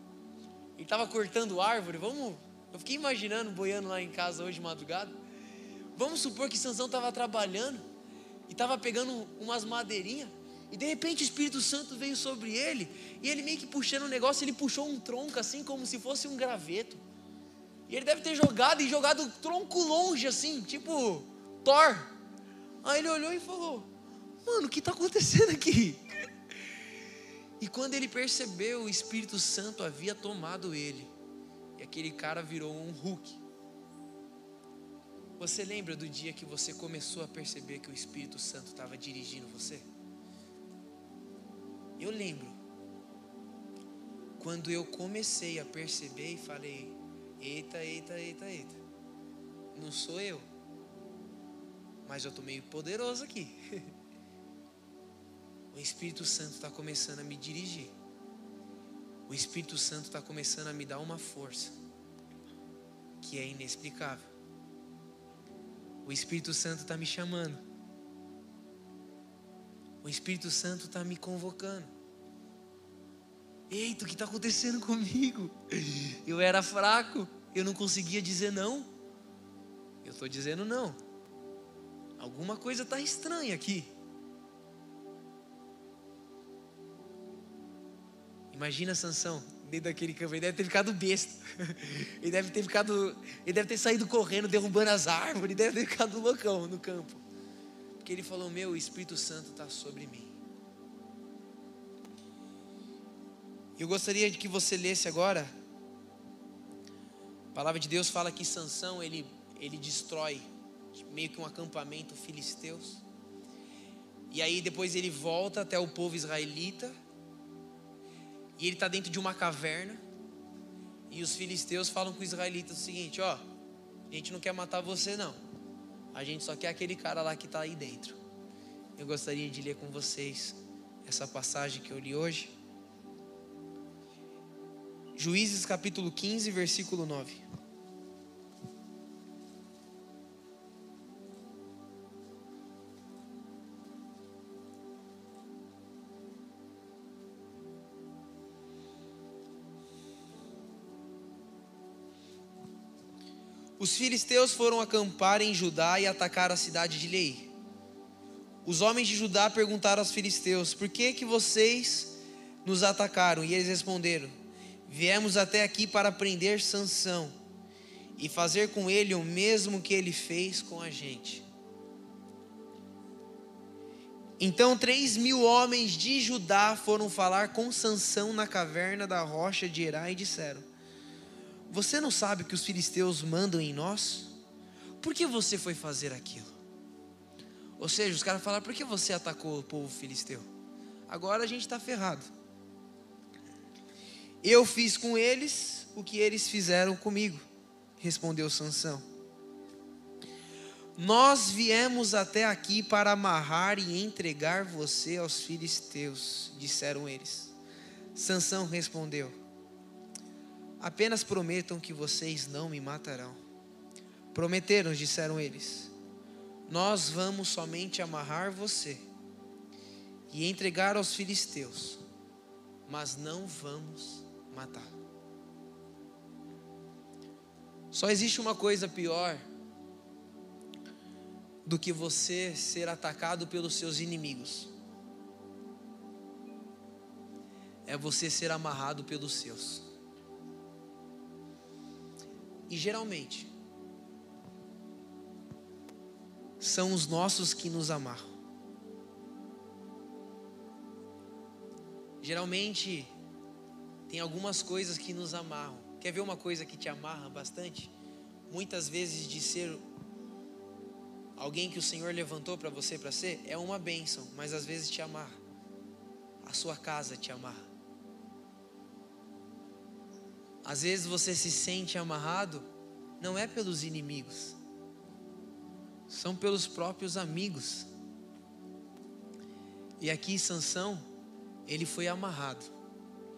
árvore. Eu fiquei imaginando, boiando lá em casa hoje de madrugada. Vamos supor que Sansão estava trabalhando, e estava pegando umas madeirinhas, e de repente o Espírito Santo veio sobre ele, e ele meio que puxando um negócio, ele puxou um tronco assim, como se fosse um graveto. E ele deve ter jogado o tronco longe assim, tipo Thor. Aí ele olhou e falou: mano, o que está acontecendo aqui? E quando ele percebeu, o Espírito Santo havia tomado ele, e aquele cara virou um Hulk. Você lembra do dia que você começou a perceber que o Espírito Santo estava dirigindo você? Eu lembro quando eu comecei a perceber e falei: eita, não sou eu, mas eu estou meio poderoso aqui. O Espírito Santo está começando a me dirigir. O Espírito Santo está começando a me dar uma força que é inexplicável. O Espírito Santo está me chamando. O Espírito Santo está me convocando. Eita, o que está acontecendo comigo? Eu era fraco, eu não conseguia dizer não. Eu estou dizendo não. Alguma coisa está estranha aqui. Imagina Sansão dentro daquele campo. Ele deve ter ficado besta. Ele deve ter saído correndo, derrubando as árvores. Ele deve ter ficado loucão no campo, porque ele falou: meu, o Espírito Santo está sobre mim. Eu gostaria de que você lesse agora. A palavra de Deus fala que Sansão, ele destrói meio que um acampamento filisteus. E aí depois ele volta até o povo israelita. E ele está dentro de uma caverna. E os filisteus falam com os israelitas o seguinte: ó, a gente não quer matar você não, a gente só quer aquele cara lá que está aí dentro. Eu gostaria de ler com vocês essa passagem que eu li hoje. Juízes capítulo 15, versículo 9. Os filisteus foram acampar em Judá e atacaram a cidade de Lei. Os homens de Judá perguntaram aos filisteus: por que vocês nos atacaram? E eles responderam: viemos até aqui para prender Sansão e fazer com ele o mesmo que ele fez com a gente. Então 3.000 homens de Judá foram falar com Sansão na caverna da rocha de Herá e disseram: você não sabe que os filisteus mandam em nós? Por que você foi fazer aquilo? Ou seja, os caras falaram: por que você atacou o povo filisteu? Agora a gente está ferrado. Eu fiz com eles o que eles fizeram comigo, respondeu Sansão. Nós viemos até aqui para amarrar e entregar você aos filisteus, disseram eles. Sansão respondeu: apenas prometam que vocês não me matarão. Prometeram, disseram eles. Nós vamos somente amarrar você e entregar aos filisteus, mas não vamos matar. Só existe uma coisa pior do que você ser atacado pelos seus inimigos: é você ser amarrado pelos seus. E geralmente são os nossos que nos amarram. Geralmente tem algumas coisas que nos amarram. Quer ver uma coisa que te amarra bastante? Muitas vezes de ser alguém que o Senhor levantou para você para ser, é uma bênção, mas às vezes te amarra. A sua casa te amarra. Às vezes você se sente amarrado, não é pelos inimigos, são pelos próprios amigos. E aqui Sansão, ele foi amarrado.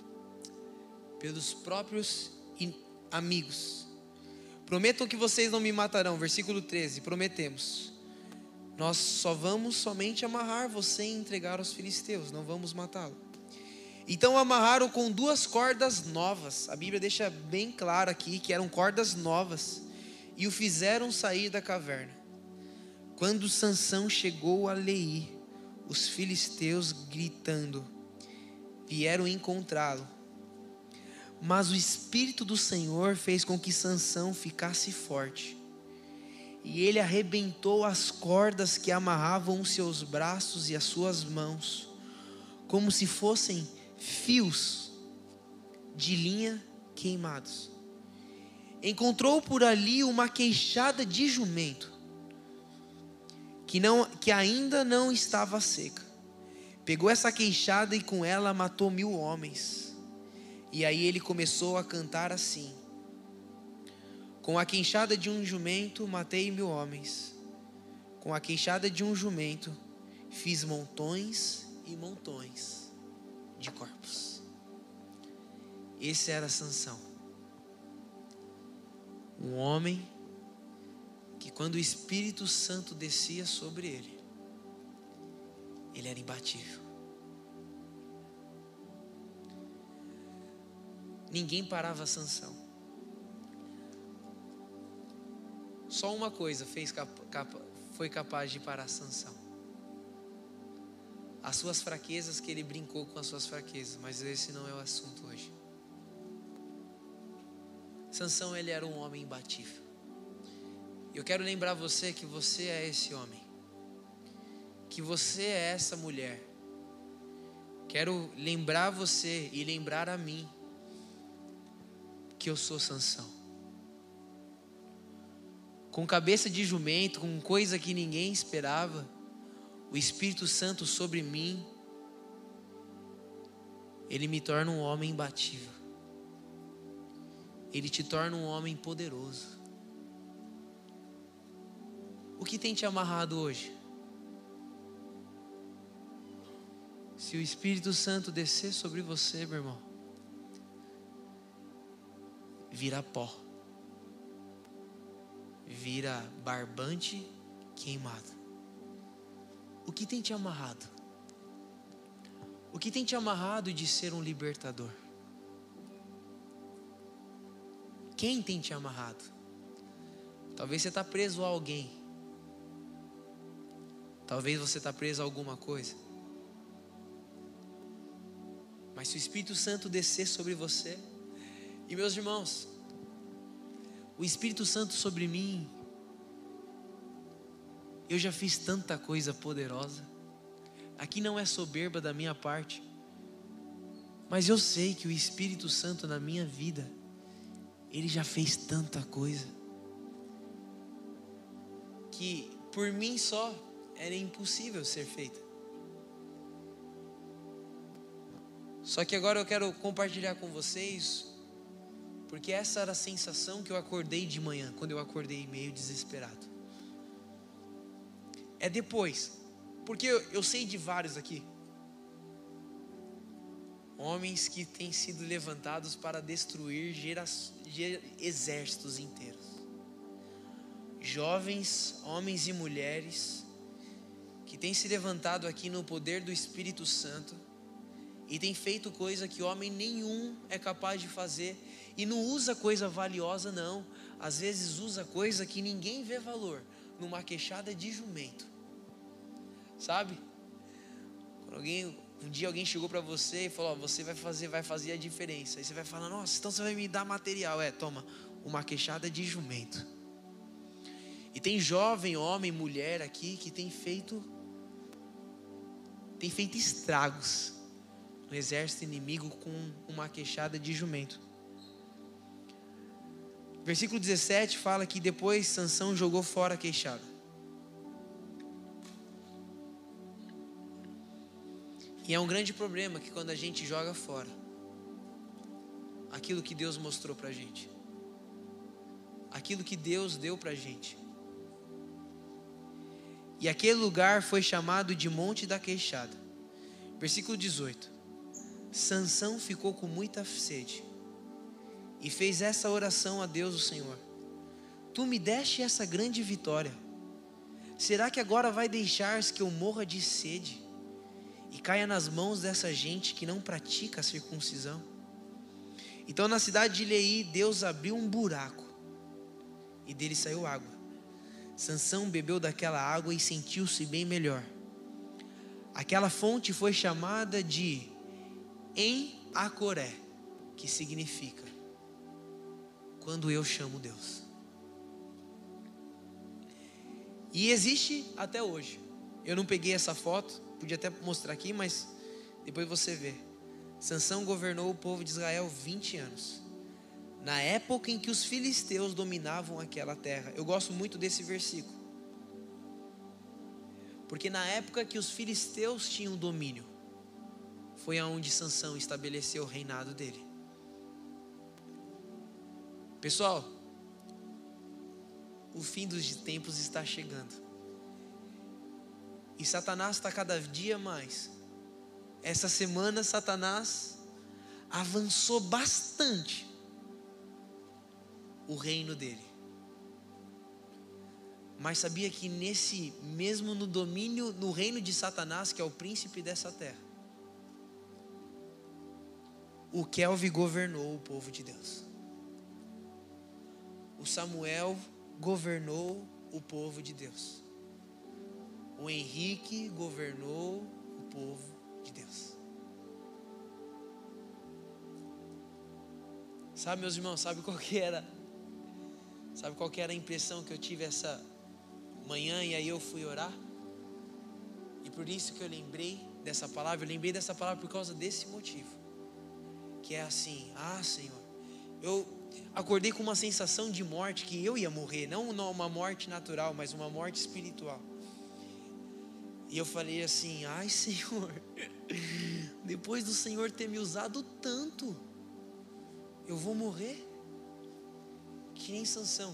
pelos próprios amigos. Prometam que vocês não me matarão. Versículo 13, prometemos. Nós só vamos somente amarrar você e entregar aos filisteus, não vamos matá-lo. Então amarraram com 2 cordas novas. A Bíblia deixa bem claro aqui que eram cordas novas. E o fizeram sair da caverna. Quando Sansão chegou a Leí, os filisteus, gritando, vieram encontrá-lo. Mas o Espírito do Senhor fez com que Sansão ficasse forte. E ele arrebentou as cordas que amarravam os seus braços e as suas mãos, como se fossem fios de linha queimados. Encontrou por ali uma queixada de jumento, que ainda não estava seca. Pegou essa queixada e com ela matou 1000 homens. E aí ele começou a cantar assim: com a queixada de um jumento matei 1000 homens. Com a queixada de um jumento fiz montões e montões de corpos. Esse era Sansão. Um homem que quando o Espírito Santo descia sobre ele, ele era imbatível. Ninguém parava Sansão. Só uma coisa foi capaz de parar Sansão: as suas fraquezas, que ele brincou com as suas fraquezas. Mas esse não é o assunto hoje. Sansão, ele era um homem imbatível. Eu quero lembrar você que você é esse homem, que você é essa mulher. Quero lembrar você e lembrar a mim que eu sou Sansão. Com cabeça de jumento, com coisa que ninguém esperava, o Espírito Santo sobre mim, ele me torna um homem imbatível. Ele te torna um homem poderoso. O que tem te amarrado hoje? Se o Espírito Santo descer sobre você, meu irmão, vira pó, vira barbante queimado. O que tem te amarrado? O que tem te amarrado de ser um libertador? Quem tem te amarrado? Talvez você está preso a alguém. Talvez você está preso a alguma coisa. Mas se o Espírito Santo descer sobre você, e meus irmãos, o Espírito Santo sobre mim, eu já fiz tanta coisa poderosa. Aqui não é soberba da minha parte, mas eu sei que o Espírito Santo na minha vida, ele já fez tanta coisa, que por mim só era impossível ser feita. Só que agora eu quero compartilhar com vocês, porque essa era a sensação que eu acordei de manhã, quando eu acordei meio desesperado. É depois, porque eu sei de vários aqui, homens que têm sido levantados para destruir exércitos inteiros. Jovens, homens e mulheres, que têm se levantado aqui no poder do Espírito Santo e têm feito coisa que homem nenhum é capaz de fazer. E não usa coisa valiosa não, às vezes usa coisa que ninguém vê valor, numa queixada de jumento. Sabe? Quando um dia alguém chegou para você e falou: você vai fazer a diferença. Aí você vai falar: nossa, então você vai me dar material. Toma, uma queixada de jumento. E tem jovem, homem, mulher aqui que tem feito estragos no exército inimigo com uma queixada de jumento. Versículo 17 fala que depois Sansão jogou fora a queixada. E é um grande problema que quando a gente joga fora aquilo que Deus mostrou pra gente, aquilo que Deus deu pra gente. E aquele lugar foi chamado de Monte da Queixada. Versículo 18. Sansão ficou com muita sede e fez essa oração a Deus, o Senhor: Tu me deste essa grande vitória. Será que agora vai deixar-se que eu morra de sede e caia nas mãos dessa gente que não pratica a circuncisão? Então na cidade de Lei, Deus abriu um buraco e dele saiu água. Sansão bebeu daquela água e sentiu-se bem melhor. Aquela fonte foi chamada de En-Acoré, que significa quando eu chamo Deus. E existe até hoje. Eu não peguei essa foto, podia até mostrar aqui, mas depois você vê. Sansão governou o povo de Israel 20 anos, na época em que os filisteus dominavam aquela terra. Eu gosto muito desse versículo, porque na época que os filisteus tinham domínio, foi aonde Sansão estabeleceu o reinado dele. Pessoal, o fim dos tempos está chegando, e Satanás está cada dia mais. Essa semana Satanás avançou bastante o reino dele. Mas sabia que mesmo no domínio, no reino de Satanás, que é o príncipe dessa terra, o Kelvin governou o povo de Deus. O Samuel governou o povo de Deus. O Henrique governou o povo de Deus. Sabe, meus irmãos, sabe qual que era a impressão que eu tive essa manhã, e aí eu fui orar? E por isso que eu lembrei dessa palavra. Eu lembrei dessa palavra por causa desse motivo, que é assim: Senhor, eu acordei com uma sensação de morte, que eu ia morrer, não uma morte natural, mas uma morte espiritual. E eu falei assim: Senhor, depois do Senhor ter me usado tanto, eu vou morrer que nem Sansão.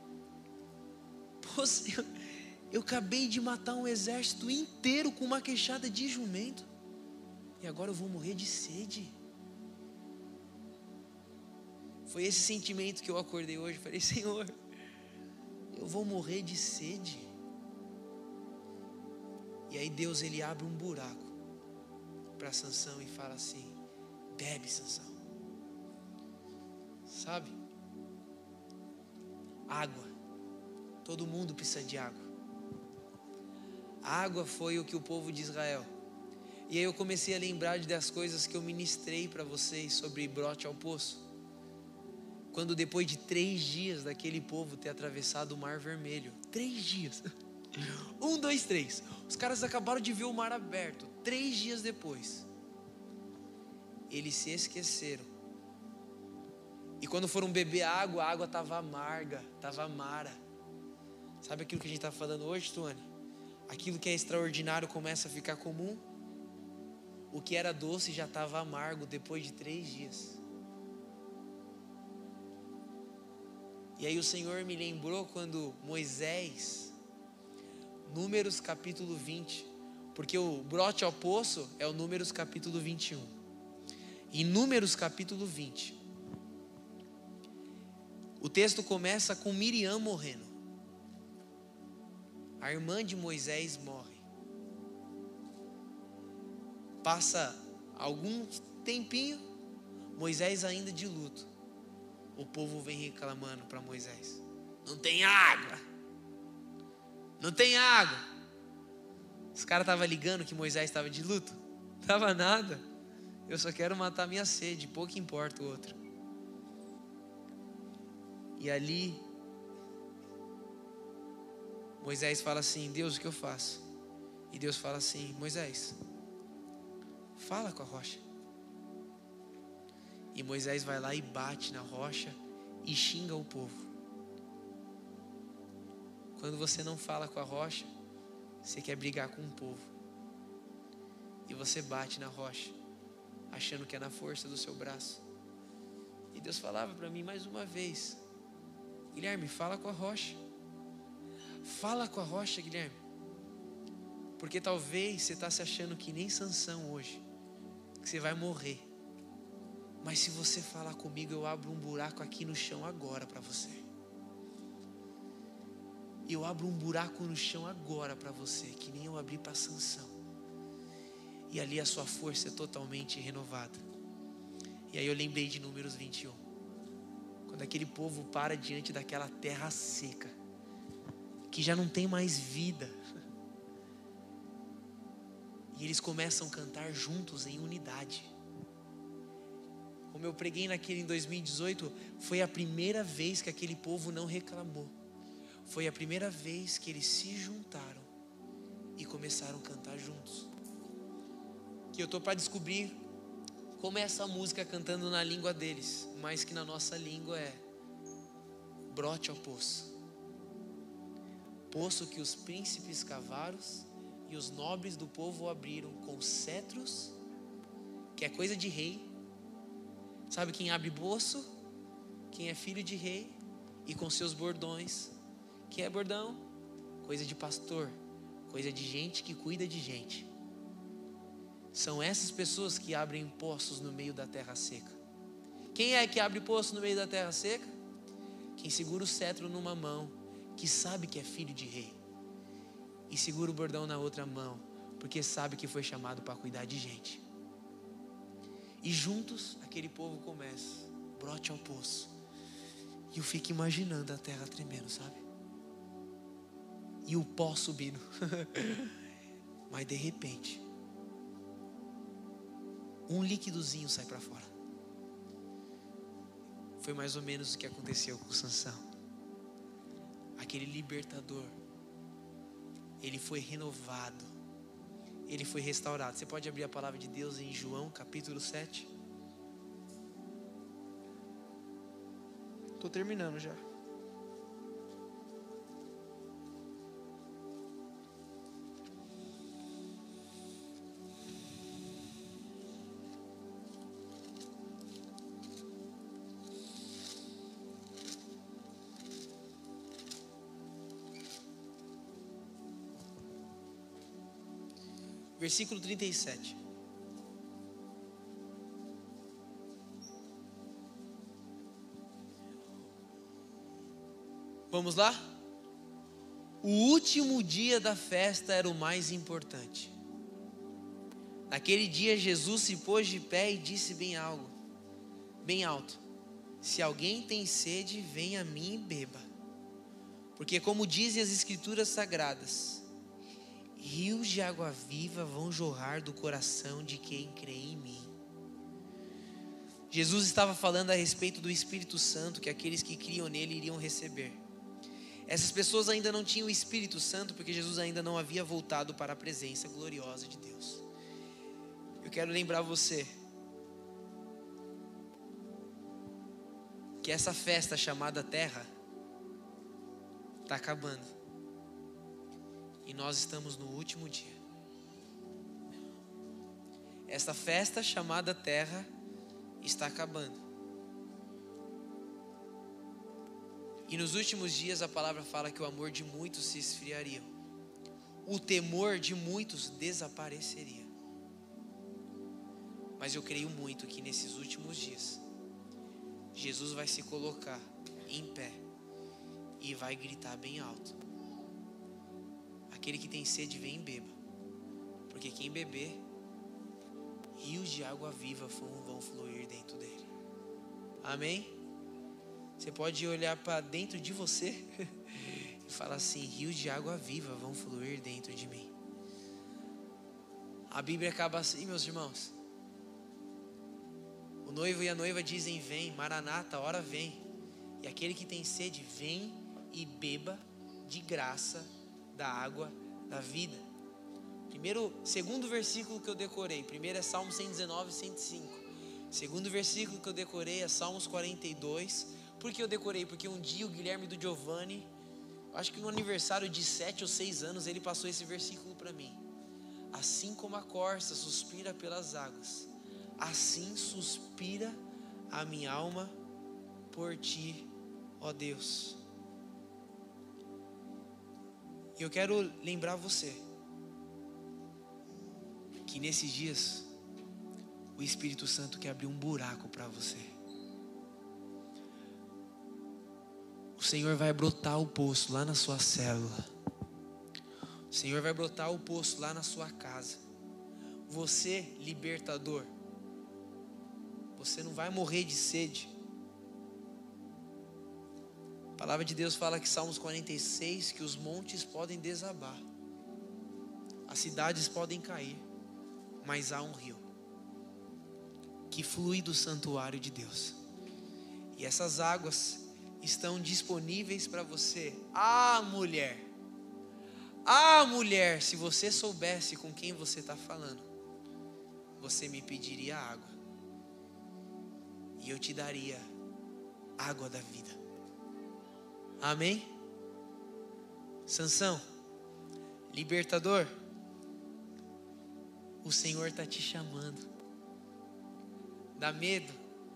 Pô, Senhor, eu acabei de matar um exército inteiro com uma queixada de jumento, e agora eu vou morrer de sede. Foi esse sentimento que eu acordei hoje. Falei: Senhor, eu vou morrer de sede. E aí Deus, ele abre um buraco para Sansão e fala assim: bebe, Sansão. Sabe? Água. Todo mundo precisa de água. A água foi o que o povo de Israel. E aí eu comecei a lembrar das coisas que eu ministrei para vocês sobre brote ao poço. Quando depois de 3 dias daquele povo ter atravessado o Mar Vermelho, 3 dias, 1, 2, 3, os caras acabaram de ver o mar aberto. 3 dias depois, eles se esqueceram, e quando foram beber a água estava amarga, estava amara. Sabe aquilo que a gente está falando hoje, Tuane? Aquilo que é extraordinário começa a ficar comum. O que era doce já estava amargo depois de 3 dias. E aí o Senhor me lembrou quando Moisés, Números capítulo 20, porque o brote ao poço é o Números capítulo 21. Em Números capítulo 20, o texto começa com Miriam morrendo. A irmã de Moisés morre. Passa algum tempinho, Moisés ainda de luto. O povo vem reclamando para Moisés: não tem água, não tem água. Os caras estavam ligando que Moisés estava de luto? Estava nada. Eu só quero matar minha sede, pouco importa o outro. E ali Moisés fala assim: Deus, o que eu faço? E Deus fala assim: Moisés, fala com a rocha. E Moisés vai lá e bate na rocha e xinga o povo. Quando você não fala com a rocha, você quer brigar com o povo. E você bate na rocha, achando que é na força do seu braço. E Deus falava para mim mais uma vez: Guilherme, fala com a rocha. Fala com a rocha, Guilherme. Porque talvez você está se achando que nem Sansão hoje, que você vai morrer. Mas se você falar comigo, eu abro um buraco aqui no chão agora para você. Eu abro um buraco no chão agora para você, que nem eu abri para Sansão. E ali a sua força é totalmente renovada. E aí eu lembrei de Números 21. Quando aquele povo para diante daquela terra seca, que já não tem mais vida. E eles começam a cantar juntos em unidade. Como eu preguei naquele em 2018, foi a primeira vez que aquele povo não reclamou. Foi a primeira vez que eles se juntaram e começaram a cantar juntos. Que eu estou para descobrir como é essa música cantando na língua deles, mas que na nossa língua é: brote ao poço. Poço que os príncipes cavaram e os nobres do povo abriram com cetros, que é coisa de rei. Sabe quem abre poço? Quem é filho de rei, e com seus bordões. Quem é bordão? Coisa de pastor, coisa de gente que cuida de gente. São essas pessoas que abrem poços no meio da terra seca. Quem é que abre poço no meio da terra seca? Quem segura o cetro numa mão, que sabe que é filho de rei, e segura o bordão na outra mão, porque sabe que foi chamado para cuidar de gente. E juntos aquele povo começa: brote ao poço. E eu fico imaginando a terra tremendo, sabe? E o pó subindo. Mas de repente, um líquidozinho sai para fora. Foi mais ou menos o que aconteceu com Sansão. Aquele libertador, ele foi renovado, ele foi restaurado. Você pode abrir a palavra de Deus em João capítulo 7. Estou terminando já. Versículo 37. Vamos lá? O último dia da festa era o mais importante. Naquele dia Jesus se pôs de pé e disse bem alto: se alguém tem sede, venha a mim e beba. Porque como dizem as escrituras sagradas, rios de água viva vão jorrar do coração de quem crê em mim. Jesus estava falando a respeito do Espírito Santo que aqueles que criam nele iriam receber. Essas pessoas ainda não tinham o Espírito Santo porque Jesus ainda não havia voltado para a presença gloriosa de Deus. Eu quero lembrar você que essa festa chamada Terra está acabando. E nós estamos no último dia. Esta festa chamada Terra está acabando. E nos últimos dias a palavra fala que o amor de muitos se esfriaria. O temor de muitos desapareceria. Mas eu creio muito que nesses últimos dias Jesus vai se colocar em pé e vai gritar bem alto: aquele que tem sede, vem e beba. Porque quem beber, rios de água viva vão fluir dentro dele. Amém? Você pode olhar para dentro de você e falar assim: rios de água viva vão fluir dentro de mim. A Bíblia acaba assim, meus irmãos. O noivo e a noiva dizem: vem, Maranata, a hora vem. E aquele que tem sede, vem e beba de graça da água da vida. Segundo versículo que eu decorei, primeiro é Salmo 119, 105. Segundo versículo que eu decorei é Salmos 42. Por que eu decorei? Porque um dia o Guilherme do Giovanni, acho que no aniversário de 7 ou 6 anos, ele passou esse versículo para mim: assim como a corça suspira pelas águas, assim suspira a minha alma por ti, ó Deus. E eu quero lembrar você que nesses dias o Espírito Santo quer abrir um buraco para você. O Senhor vai brotar o poço lá na sua célula. O Senhor vai brotar o poço lá na sua casa. Você, libertador, você não vai morrer de sede. A palavra de Deus fala que Salmos 46, que os montes podem desabar, as cidades podem cair, mas há um rio que flui do santuário de Deus. E essas águas estão disponíveis para você. Mulher, se você soubesse com quem você está falando, você me pediria água, e eu te daria água da vida. Amém? Sansão, libertador, o Senhor está te chamando. Dá medo,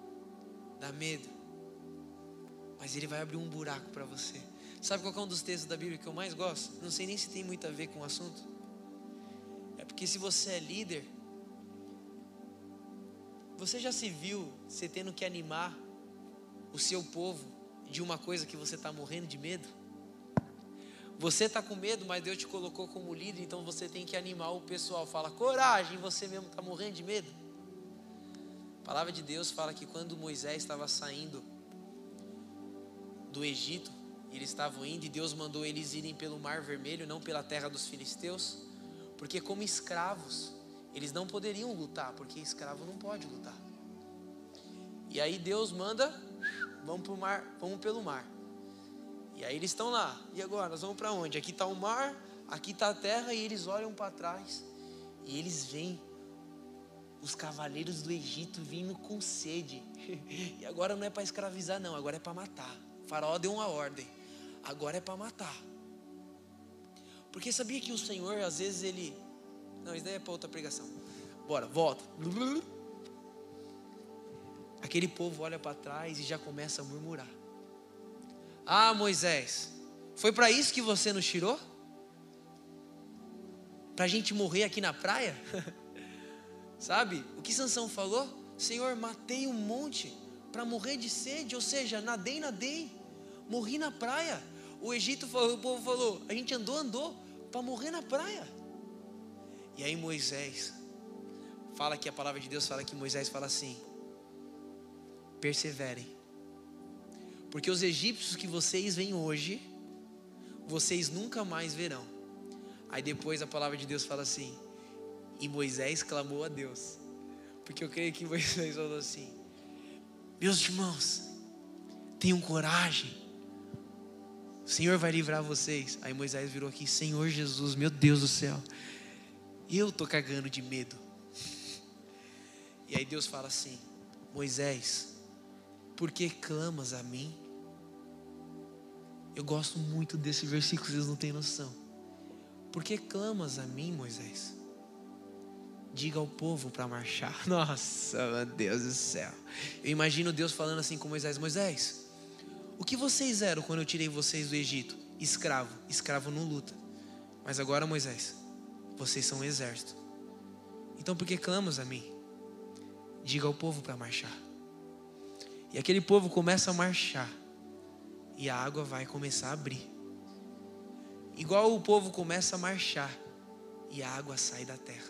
mas Ele vai abrir um buraco para você. Sabe qual é um dos textos da Bíblia que eu mais gosto? Não sei nem se tem muito a ver com o assunto. É porque se você é líder, você já se viu você tendo que animar o seu povo de uma coisa que você está morrendo de medo? Você está com medo, mas Deus te colocou como líder, então você tem que animar o pessoal. Fala, coragem, você mesmo está morrendo de medo. A palavra de Deus fala que quando Moisés estava saindo do Egito, eles estavam indo e Deus mandou eles irem pelo Mar Vermelho, não pela terra dos filisteus, porque como escravos, eles não poderiam lutar, porque escravo não pode lutar. E aí Deus manda, vamos pro mar, vamos pelo mar. E aí eles estão lá, e agora nós vamos para onde? Aqui está o mar, aqui está a terra, e eles olham para trás, e eles veem os cavaleiros do Egito vindo com sede. E agora não é para escravizar não, agora é para matar. O faraó deu uma ordem, agora é para matar. Porque sabia que o Senhor às vezes ele... Não, isso daí é para outra pregação. Bora, volta. Aquele povo olha para trás e já começa a murmurar. Moisés, foi para isso que você nos tirou? Para a gente morrer aqui na praia? Sabe, o que Sansão falou? Senhor, matei um monte para morrer de sede, ou seja, nadei, morri na praia. O Egito falou, o povo falou, a gente andou para morrer na praia. E aí Moisés fala que a palavra de Deus fala que Moisés fala assim: perseverem, porque os egípcios que vocês veem hoje, vocês nunca mais verão. Aí depois a palavra de Deus fala assim: e Moisés clamou a Deus, porque eu creio que Moisés falou assim: meus irmãos, tenham coragem, o Senhor vai livrar vocês. Aí Moisés virou aqui: Senhor Jesus, meu Deus do céu, eu tô cagando de medo. E aí Deus fala assim: Moisés, por que clamas a mim? Eu gosto muito desse versículo, vocês não têm noção. Por que clamas a mim, Moisés? Diga ao povo para marchar. Nossa, meu Deus do céu. Eu imagino Deus falando assim com Moisés: Moisés, o que vocês eram quando eu tirei vocês do Egito? Escravo não luta. Mas agora, Moisés, vocês são um exército. Então por que clamas a mim? Diga ao povo para marchar. E aquele povo começa a marchar, e a água vai começar a abrir. Igual o povo começa a marchar, e a água sai da terra.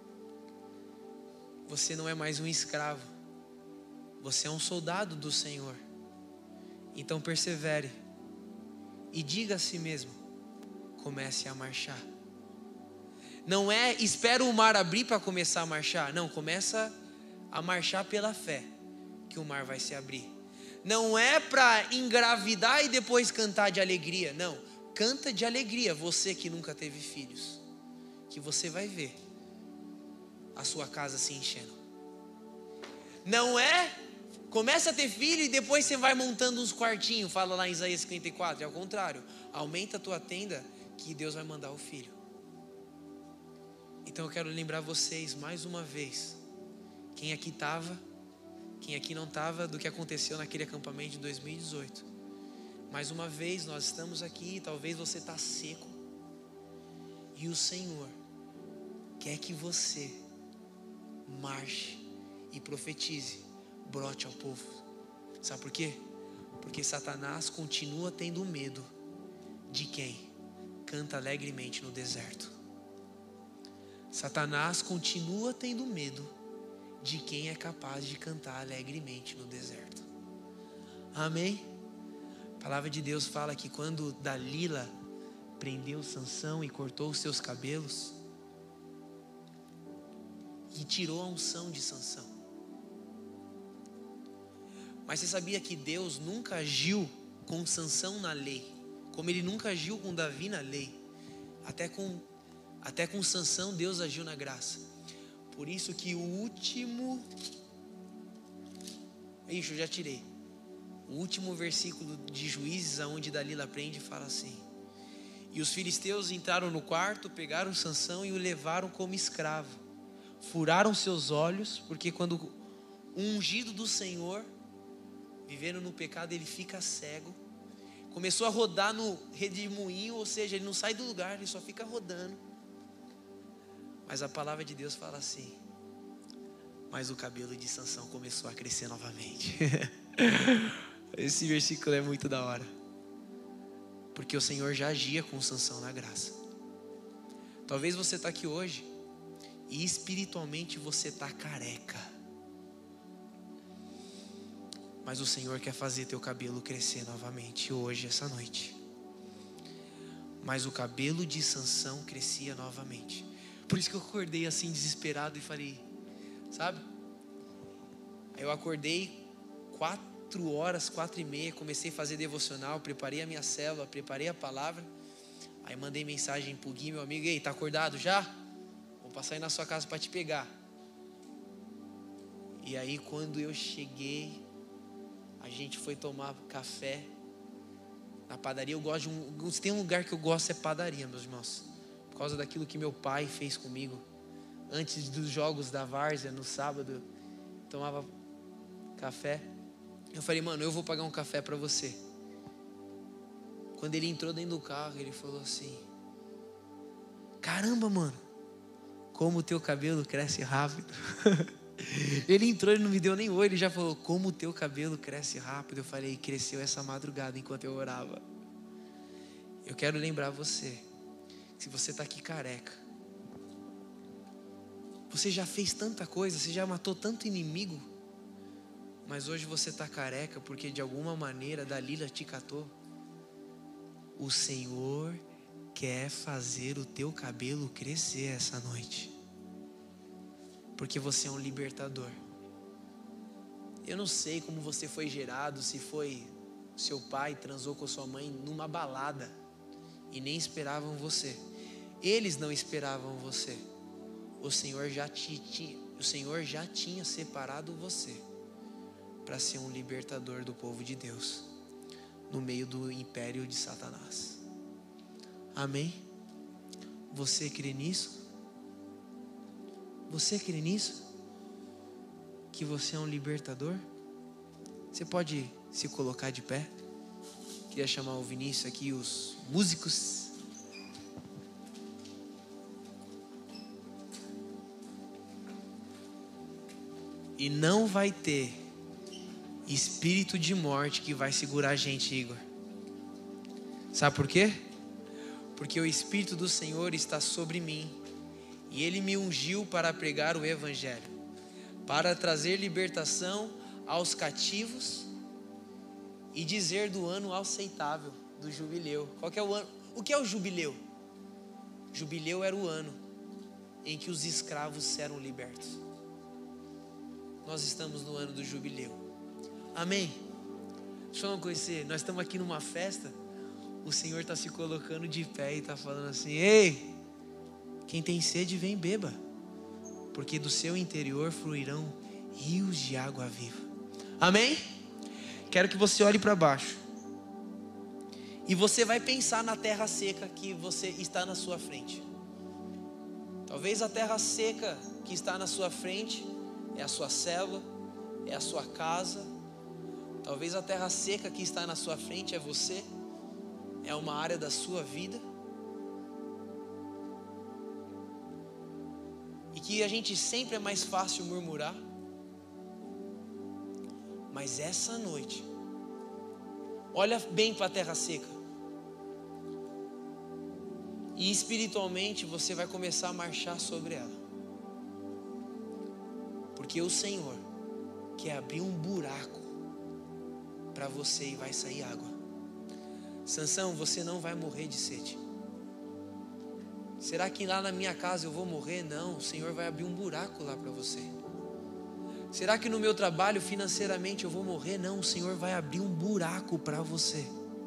Você não é mais um escravo, você é um soldado do Senhor. Então persevere e diga a si mesmo: comece a marchar. Não é espera o mar abrir para começar a marchar. Não, começa a marchar pela fé, que o mar vai se abrir. Não é para engravidar e depois cantar de alegria. Não, canta de alegria, você que nunca teve filhos, que você vai ver a sua casa se enchendo. Não é começa a ter filho e depois você vai montando uns quartinhos, fala lá em Isaías 54. É ao contrário, aumenta a tua tenda que Deus vai mandar o filho. Então eu quero lembrar vocês mais uma vez, quem aqui estava, quem aqui não estava, do que aconteceu naquele acampamento de 2018. Mais uma vez nós estamos aqui, talvez você está seco, e o Senhor quer que você marche e profetize, brote ao povo. Sabe por quê? Porque Satanás continua tendo medo de quem canta alegremente no deserto. Satanás continua tendo medo de quem é capaz de cantar alegremente no deserto. Amém? A palavra de Deus fala que quando Dalila prendeu Sansão e cortou os seus cabelos e tirou a unção de Sansão. Mas você sabia que Deus nunca agiu com Sansão na lei, como ele nunca agiu com Davi na lei? Até com Sansão Deus agiu na graça. Por isso que o último... Ixi, eu já tirei. O último versículo de Juízes, aonde Dalila aprende, fala assim: e os filisteus entraram no quarto, pegaram Sansão e o levaram como escravo. Furaram seus olhos, porque quando o ungido do Senhor, vivendo no pecado, ele fica cego. Começou a rodar no redemoinho, ou seja, ele não sai do lugar, ele só fica rodando. Mas a palavra de Deus fala assim: mas o cabelo de Sansão começou a crescer novamente. Esse versículo é muito da hora, porque o Senhor já agia com Sansão na graça. Talvez você está aqui hoje e espiritualmente você está careca, mas o Senhor quer fazer teu cabelo crescer novamente hoje, essa noite. Mas o cabelo de Sansão crescia novamente. Por isso que eu acordei assim desesperado e falei, sabe? Aí eu acordei 4h, 4h30, comecei a fazer devocional, preparei a minha célula, preparei a palavra. Aí mandei mensagem pro Gui, meu amigo: ei, tá acordado já? Vou passar aí na sua casa para te pegar. E aí quando eu cheguei, a gente foi tomar café na padaria. Eu gosto se tem um lugar que eu gosto é padaria, meus irmãos, por causa daquilo que meu pai fez comigo. Antes dos jogos da várzea, no sábado, tomava café. Eu falei: mano, eu vou pagar um café para você. Quando ele entrou dentro do carro, ele falou assim: caramba, mano, como o teu cabelo cresce rápido. Ele entrou, ele não me deu nem oi, ele já falou: como o teu cabelo cresce rápido. Eu falei: cresceu essa madrugada enquanto eu orava. Eu quero lembrar você, se você está aqui careca, você já fez tanta coisa, você já matou tanto inimigo, mas hoje você está careca porque de alguma maneira Dalila te catou. O Senhor quer fazer o teu cabelo crescer essa noite, porque você é um libertador. Eu não sei como você foi gerado, se foi seu pai transou com sua mãe numa balada e nem esperavam você. Eles não esperavam você. O Senhor já tinha separado você para ser um libertador do povo de Deus no meio do império de Satanás. Amém? Você crê nisso? Você crê nisso? Que você é um libertador? Você pode se colocar de pé? Queria chamar o Vinícius aqui, os músicos. E não vai ter espírito de morte que vai segurar a gente, Igor. Sabe por quê? Porque o Espírito do Senhor está sobre mim, e Ele me ungiu para pregar o Evangelho, para trazer libertação aos cativos e dizer do ano aceitável, do jubileu. Qual que é o ano? O que é o jubileu? Jubileu era o ano em que os escravos eram libertos. Nós estamos no ano do jubileu. Amém? Deixa eu falar uma coisa, nós estamos aqui numa festa, o Senhor está se colocando de pé e está falando assim: ei, quem tem sede vem beba, porque do seu interior fluirão rios de água viva. Amém? Quero que você olhe para baixo e você vai pensar na terra seca que você está na sua frente. Talvez a terra seca que está na sua frente é a sua célula, é a sua casa. Talvez a terra seca que está na sua frente é você, é uma área da sua vida. E que a gente sempre é mais fácil murmurar, Mas essa noite, olha bem para a terra seca. E espiritualmente você vai começar a marchar sobre ela. Porque o Senhor quer abrir um buraco para você e vai sair água. Sansão, você não vai morrer de sede. Será que lá na minha casa eu vou morrer? Não, o Senhor vai abrir um buraco lá para você. Será que no meu trabalho financeiramente eu vou morrer? Não, o Senhor vai abrir um buraco para você.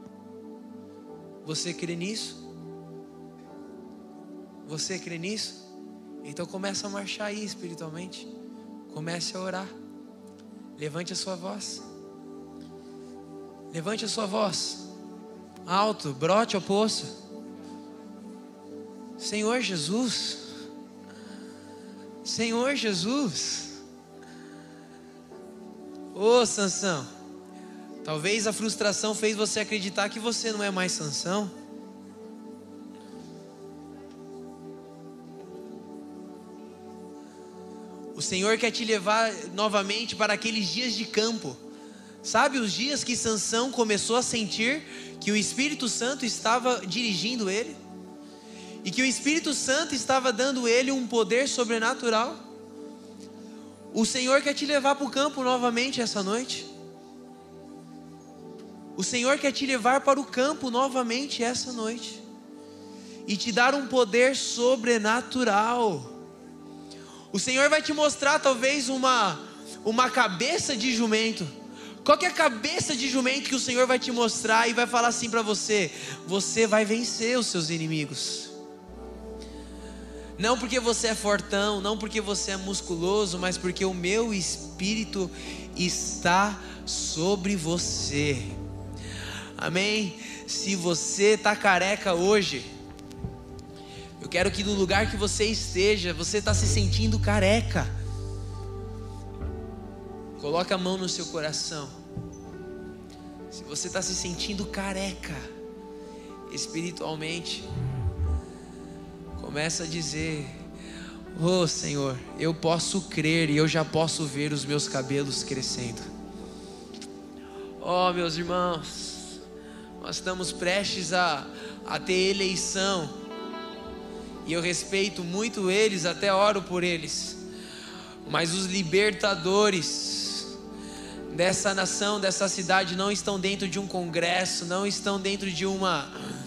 Você crê nisso? Você crê nisso? Então comece a marchar aí espiritualmente. Comece a orar. Levante a sua voz. Levante a sua voz. Alto, brote ao poço. Senhor Jesus. Senhor Jesus. Ô Sansão, talvez a frustração fez você acreditar que você não é mais Sansão. O Senhor quer te levar novamente para aqueles dias de campo. Sabe os dias que Sansão começou a sentir que o Espírito Santo estava dirigindo ele? E que o Espírito Santo estava dando ele um poder sobrenatural? O Senhor quer te levar para o campo novamente essa noite. O Senhor quer te levar para o campo novamente essa noite. E te dar um poder sobrenatural. O Senhor vai te mostrar talvez uma cabeça de jumento. Qual que é a cabeça de jumento que o Senhor vai te mostrar e vai falar assim para você? Você vai vencer os seus inimigos. Não porque você é fortão, não porque você é musculoso, mas porque o meu Espírito está sobre você. Amém? Se você está careca hoje, eu quero que no lugar que você esteja, você está se sentindo careca. Coloca a mão no seu coração. Se você está se sentindo careca espiritualmente, começa a dizer: oh Senhor, eu posso crer e eu já posso ver os meus cabelos crescendo. Oh meus irmãos, nós estamos prestes a ter eleição. E eu respeito muito eles, até oro por eles. Mas os libertadores dessa nação, dessa cidade, não estão dentro de um congresso, não estão dentro de uma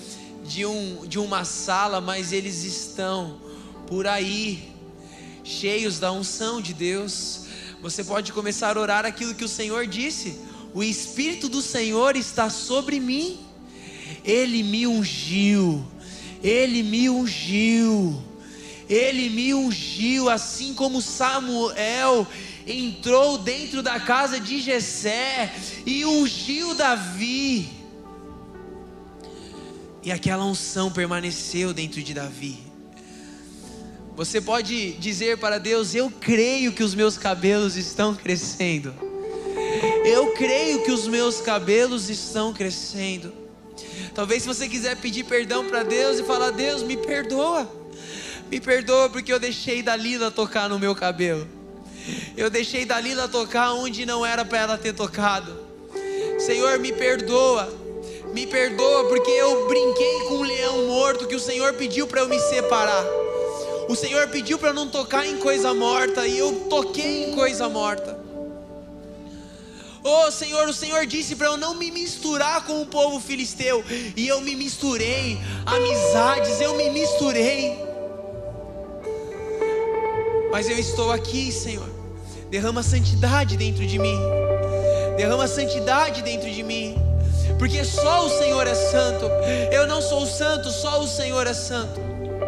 sala, mas eles estão por aí, cheios da unção de Deus. Você pode começar a orar aquilo que o Senhor disse: o Espírito do Senhor está sobre mim, Ele me ungiu, Ele me ungiu, Ele me ungiu, assim como Samuel entrou dentro da casa de Jessé e ungiu Davi, e aquela unção permaneceu dentro de Davi. Você pode dizer para Deus: eu creio que os meus cabelos estão crescendo, eu creio que os meus cabelos estão crescendo. Talvez se você quiser pedir perdão para Deus e falar: Deus, me perdoa porque eu deixei Dalila tocar no meu cabelo, eu deixei Dalila tocar onde não era para ela ter tocado. Senhor, me perdoa porque eu brinquei com um leão morto que o Senhor pediu para eu me separar. O Senhor pediu para eu não tocar em coisa morta e eu toquei em coisa morta. Oh Senhor, o Senhor disse para eu não me misturar com o povo filisteu, e eu me misturei. Amizades, eu me misturei. Mas eu estou aqui, Senhor. Derrama santidade dentro de mim. Derrama santidade dentro de mim. Porque só o Senhor é santo. Eu não sou santo, só o Senhor é santo.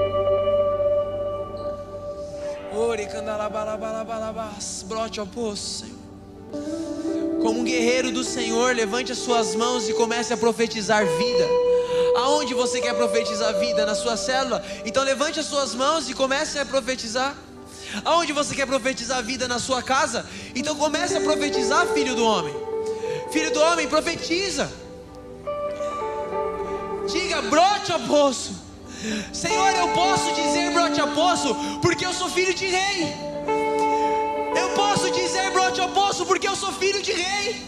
Brote ao poço, Senhor. Como um guerreiro do Senhor, levante as suas mãos e comece a profetizar vida. Aonde você quer profetizar vida? Na sua célula? Então levante as suas mãos e comece a profetizar. Aonde você quer profetizar vida? Na sua casa? Então comece a profetizar, filho do homem. Filho do homem, profetiza. Diga: brote ao poço. Senhor, eu posso dizer brote ao poço porque eu sou filho de rei. Eu posso dizer brote ao poço porque eu sou filho de rei.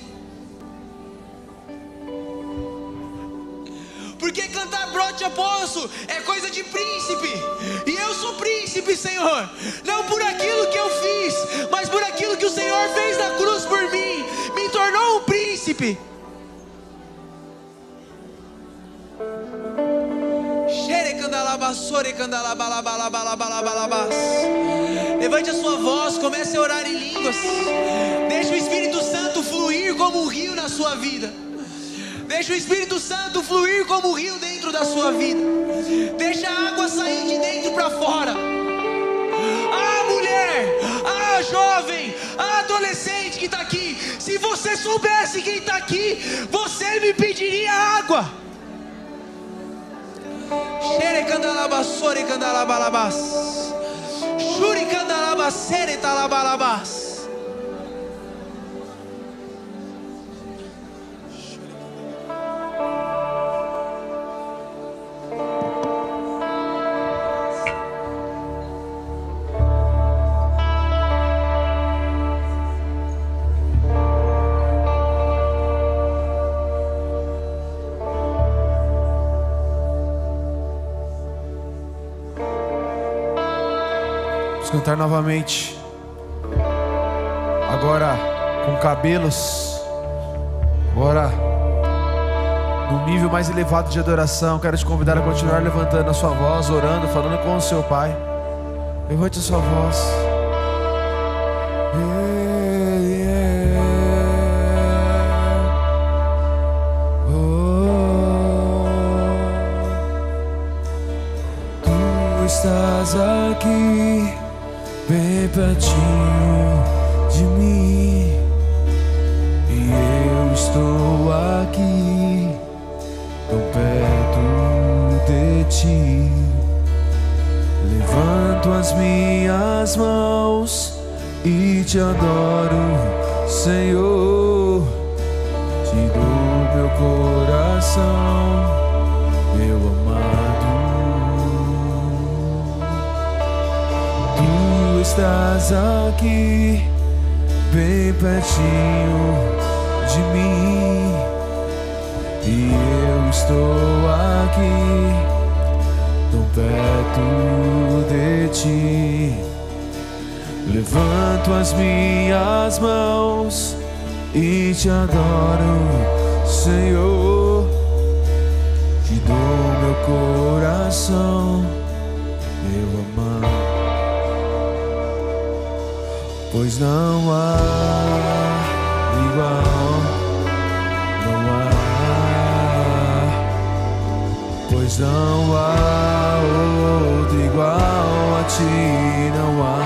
Porque cantar brote ao poço é coisa de príncipe. E eu sou príncipe, Senhor. Não por aquilo que eu fiz, mas por aquilo que o Senhor fez na cruz por mim. Me tornou um príncipe. Levante a sua voz, comece a orar em línguas. Deixe o Espírito Santo fluir como um rio na sua vida. Deixa o Espírito Santo fluir como um rio dentro da sua vida. Deixa a água sair de dentro para fora. Ah, mulher, ah, jovem, ah, adolescente que está aqui, se você soubesse quem está aqui, você me pediria água. Xere candalabassore candalabalabas, Shuri candalabacere talabalabas. Vamos cantar novamente. Agora com cabelos. Agora no nível mais elevado de adoração. Quero te convidar a continuar levantando a sua voz, orando, falando com o seu Pai. Levante a sua voz. Tu estás aqui, bem pertinho de mim, e eu estou aqui, tão perto de ti. Levanto as minhas mãos e te adoro, Senhor. Te dou meu coração, meu amado. Tu estás aqui, bem pertinho de mim, e eu estou aqui, tão perto de ti. Levanto as minhas mãos e te adoro, Senhor. Te dou meu coração, meu amado. Pois não há igual, não há. Pois não há outro igual a ti, não há.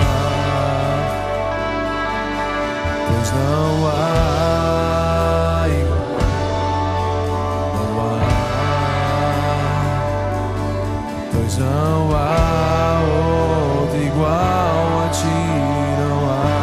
Pois não há igual, não há. Pois não há outro igual a ti, não há.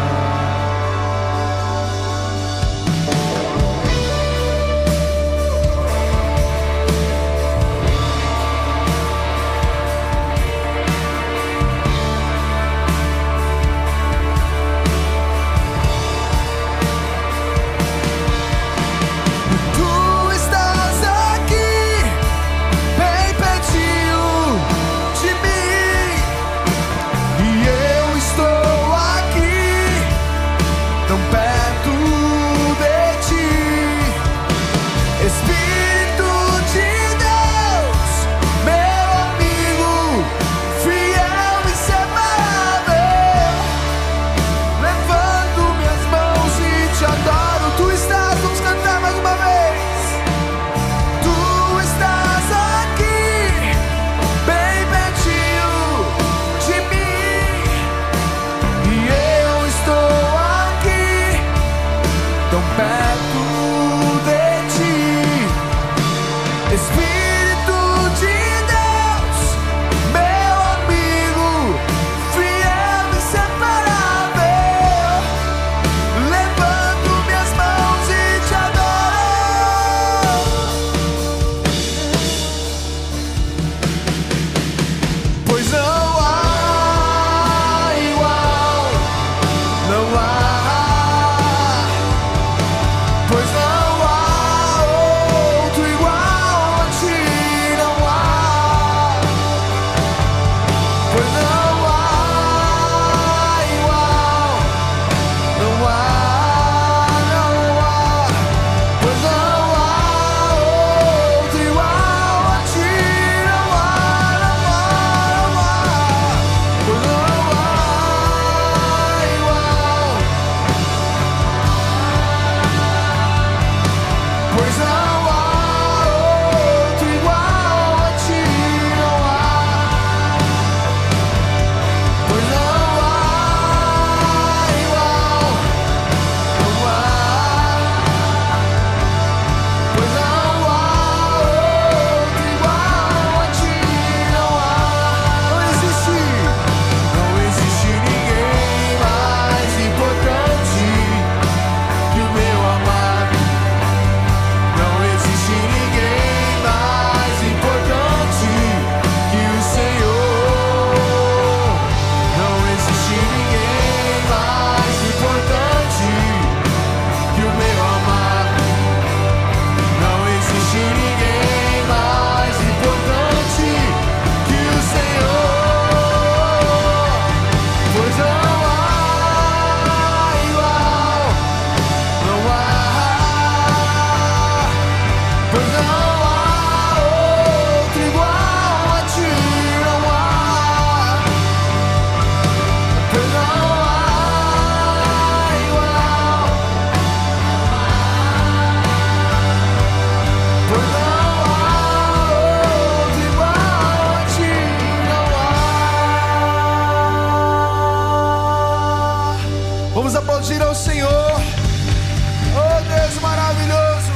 aplaudir ao Senhor. Oh, Deus maravilhoso.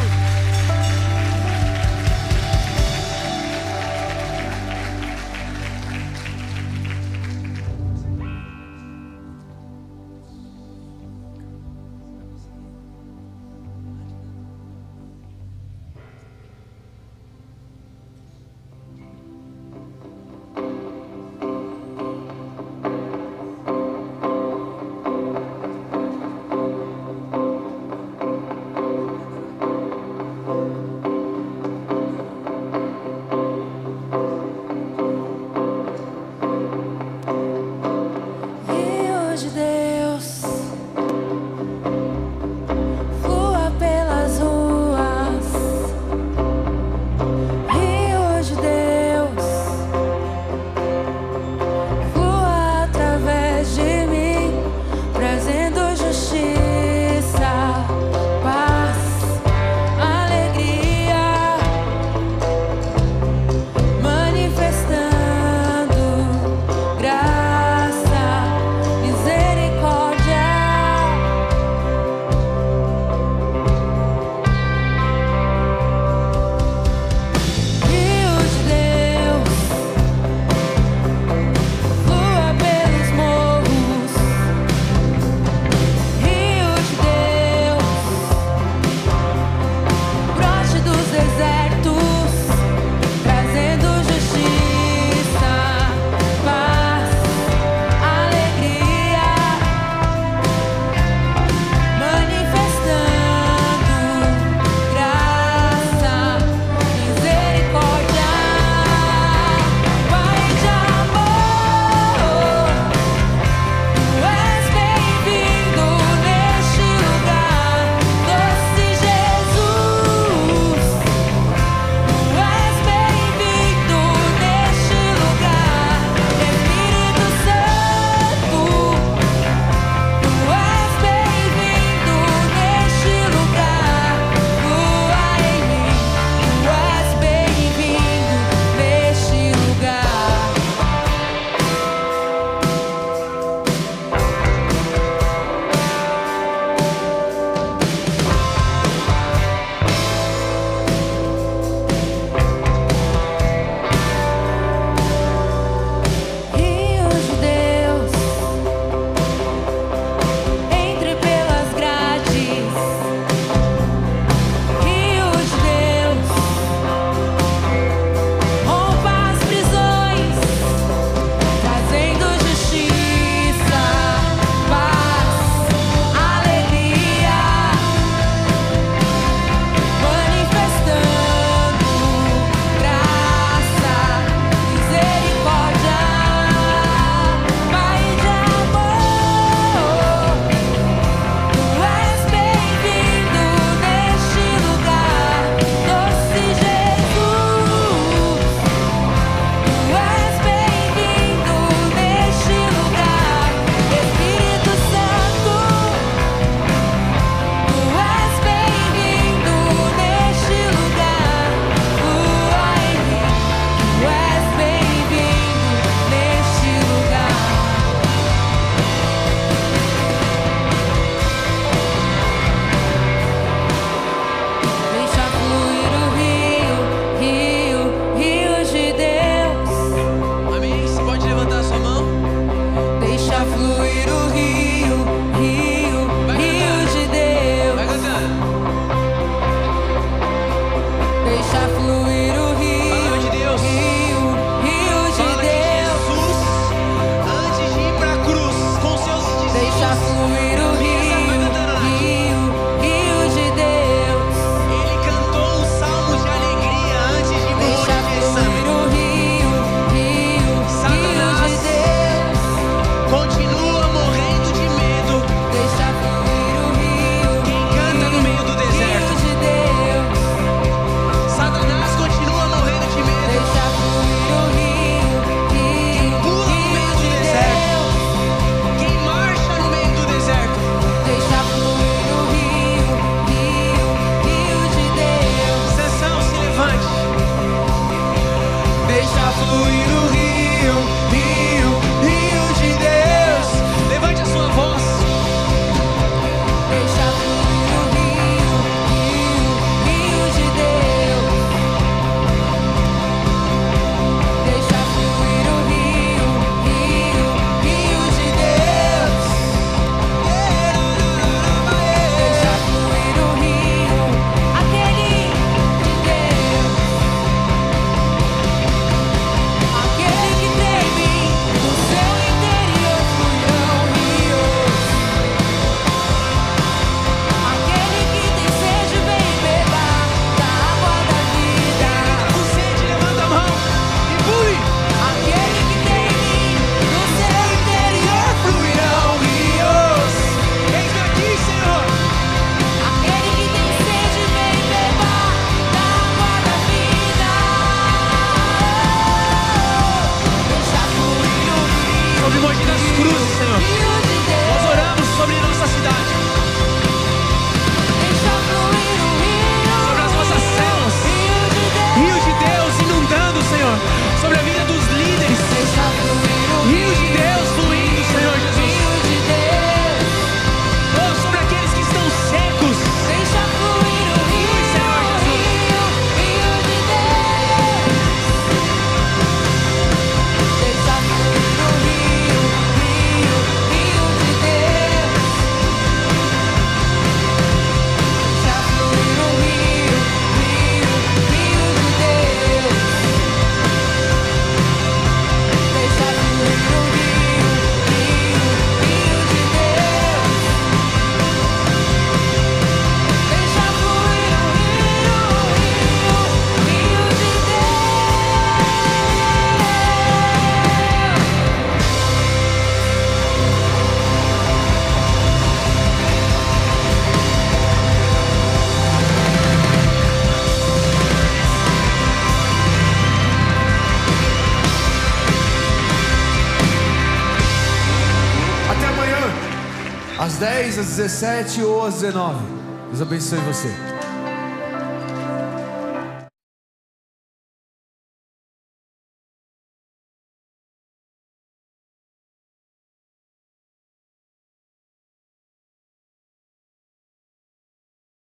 Às 10, às 17 ou às 19. Deus abençoe você.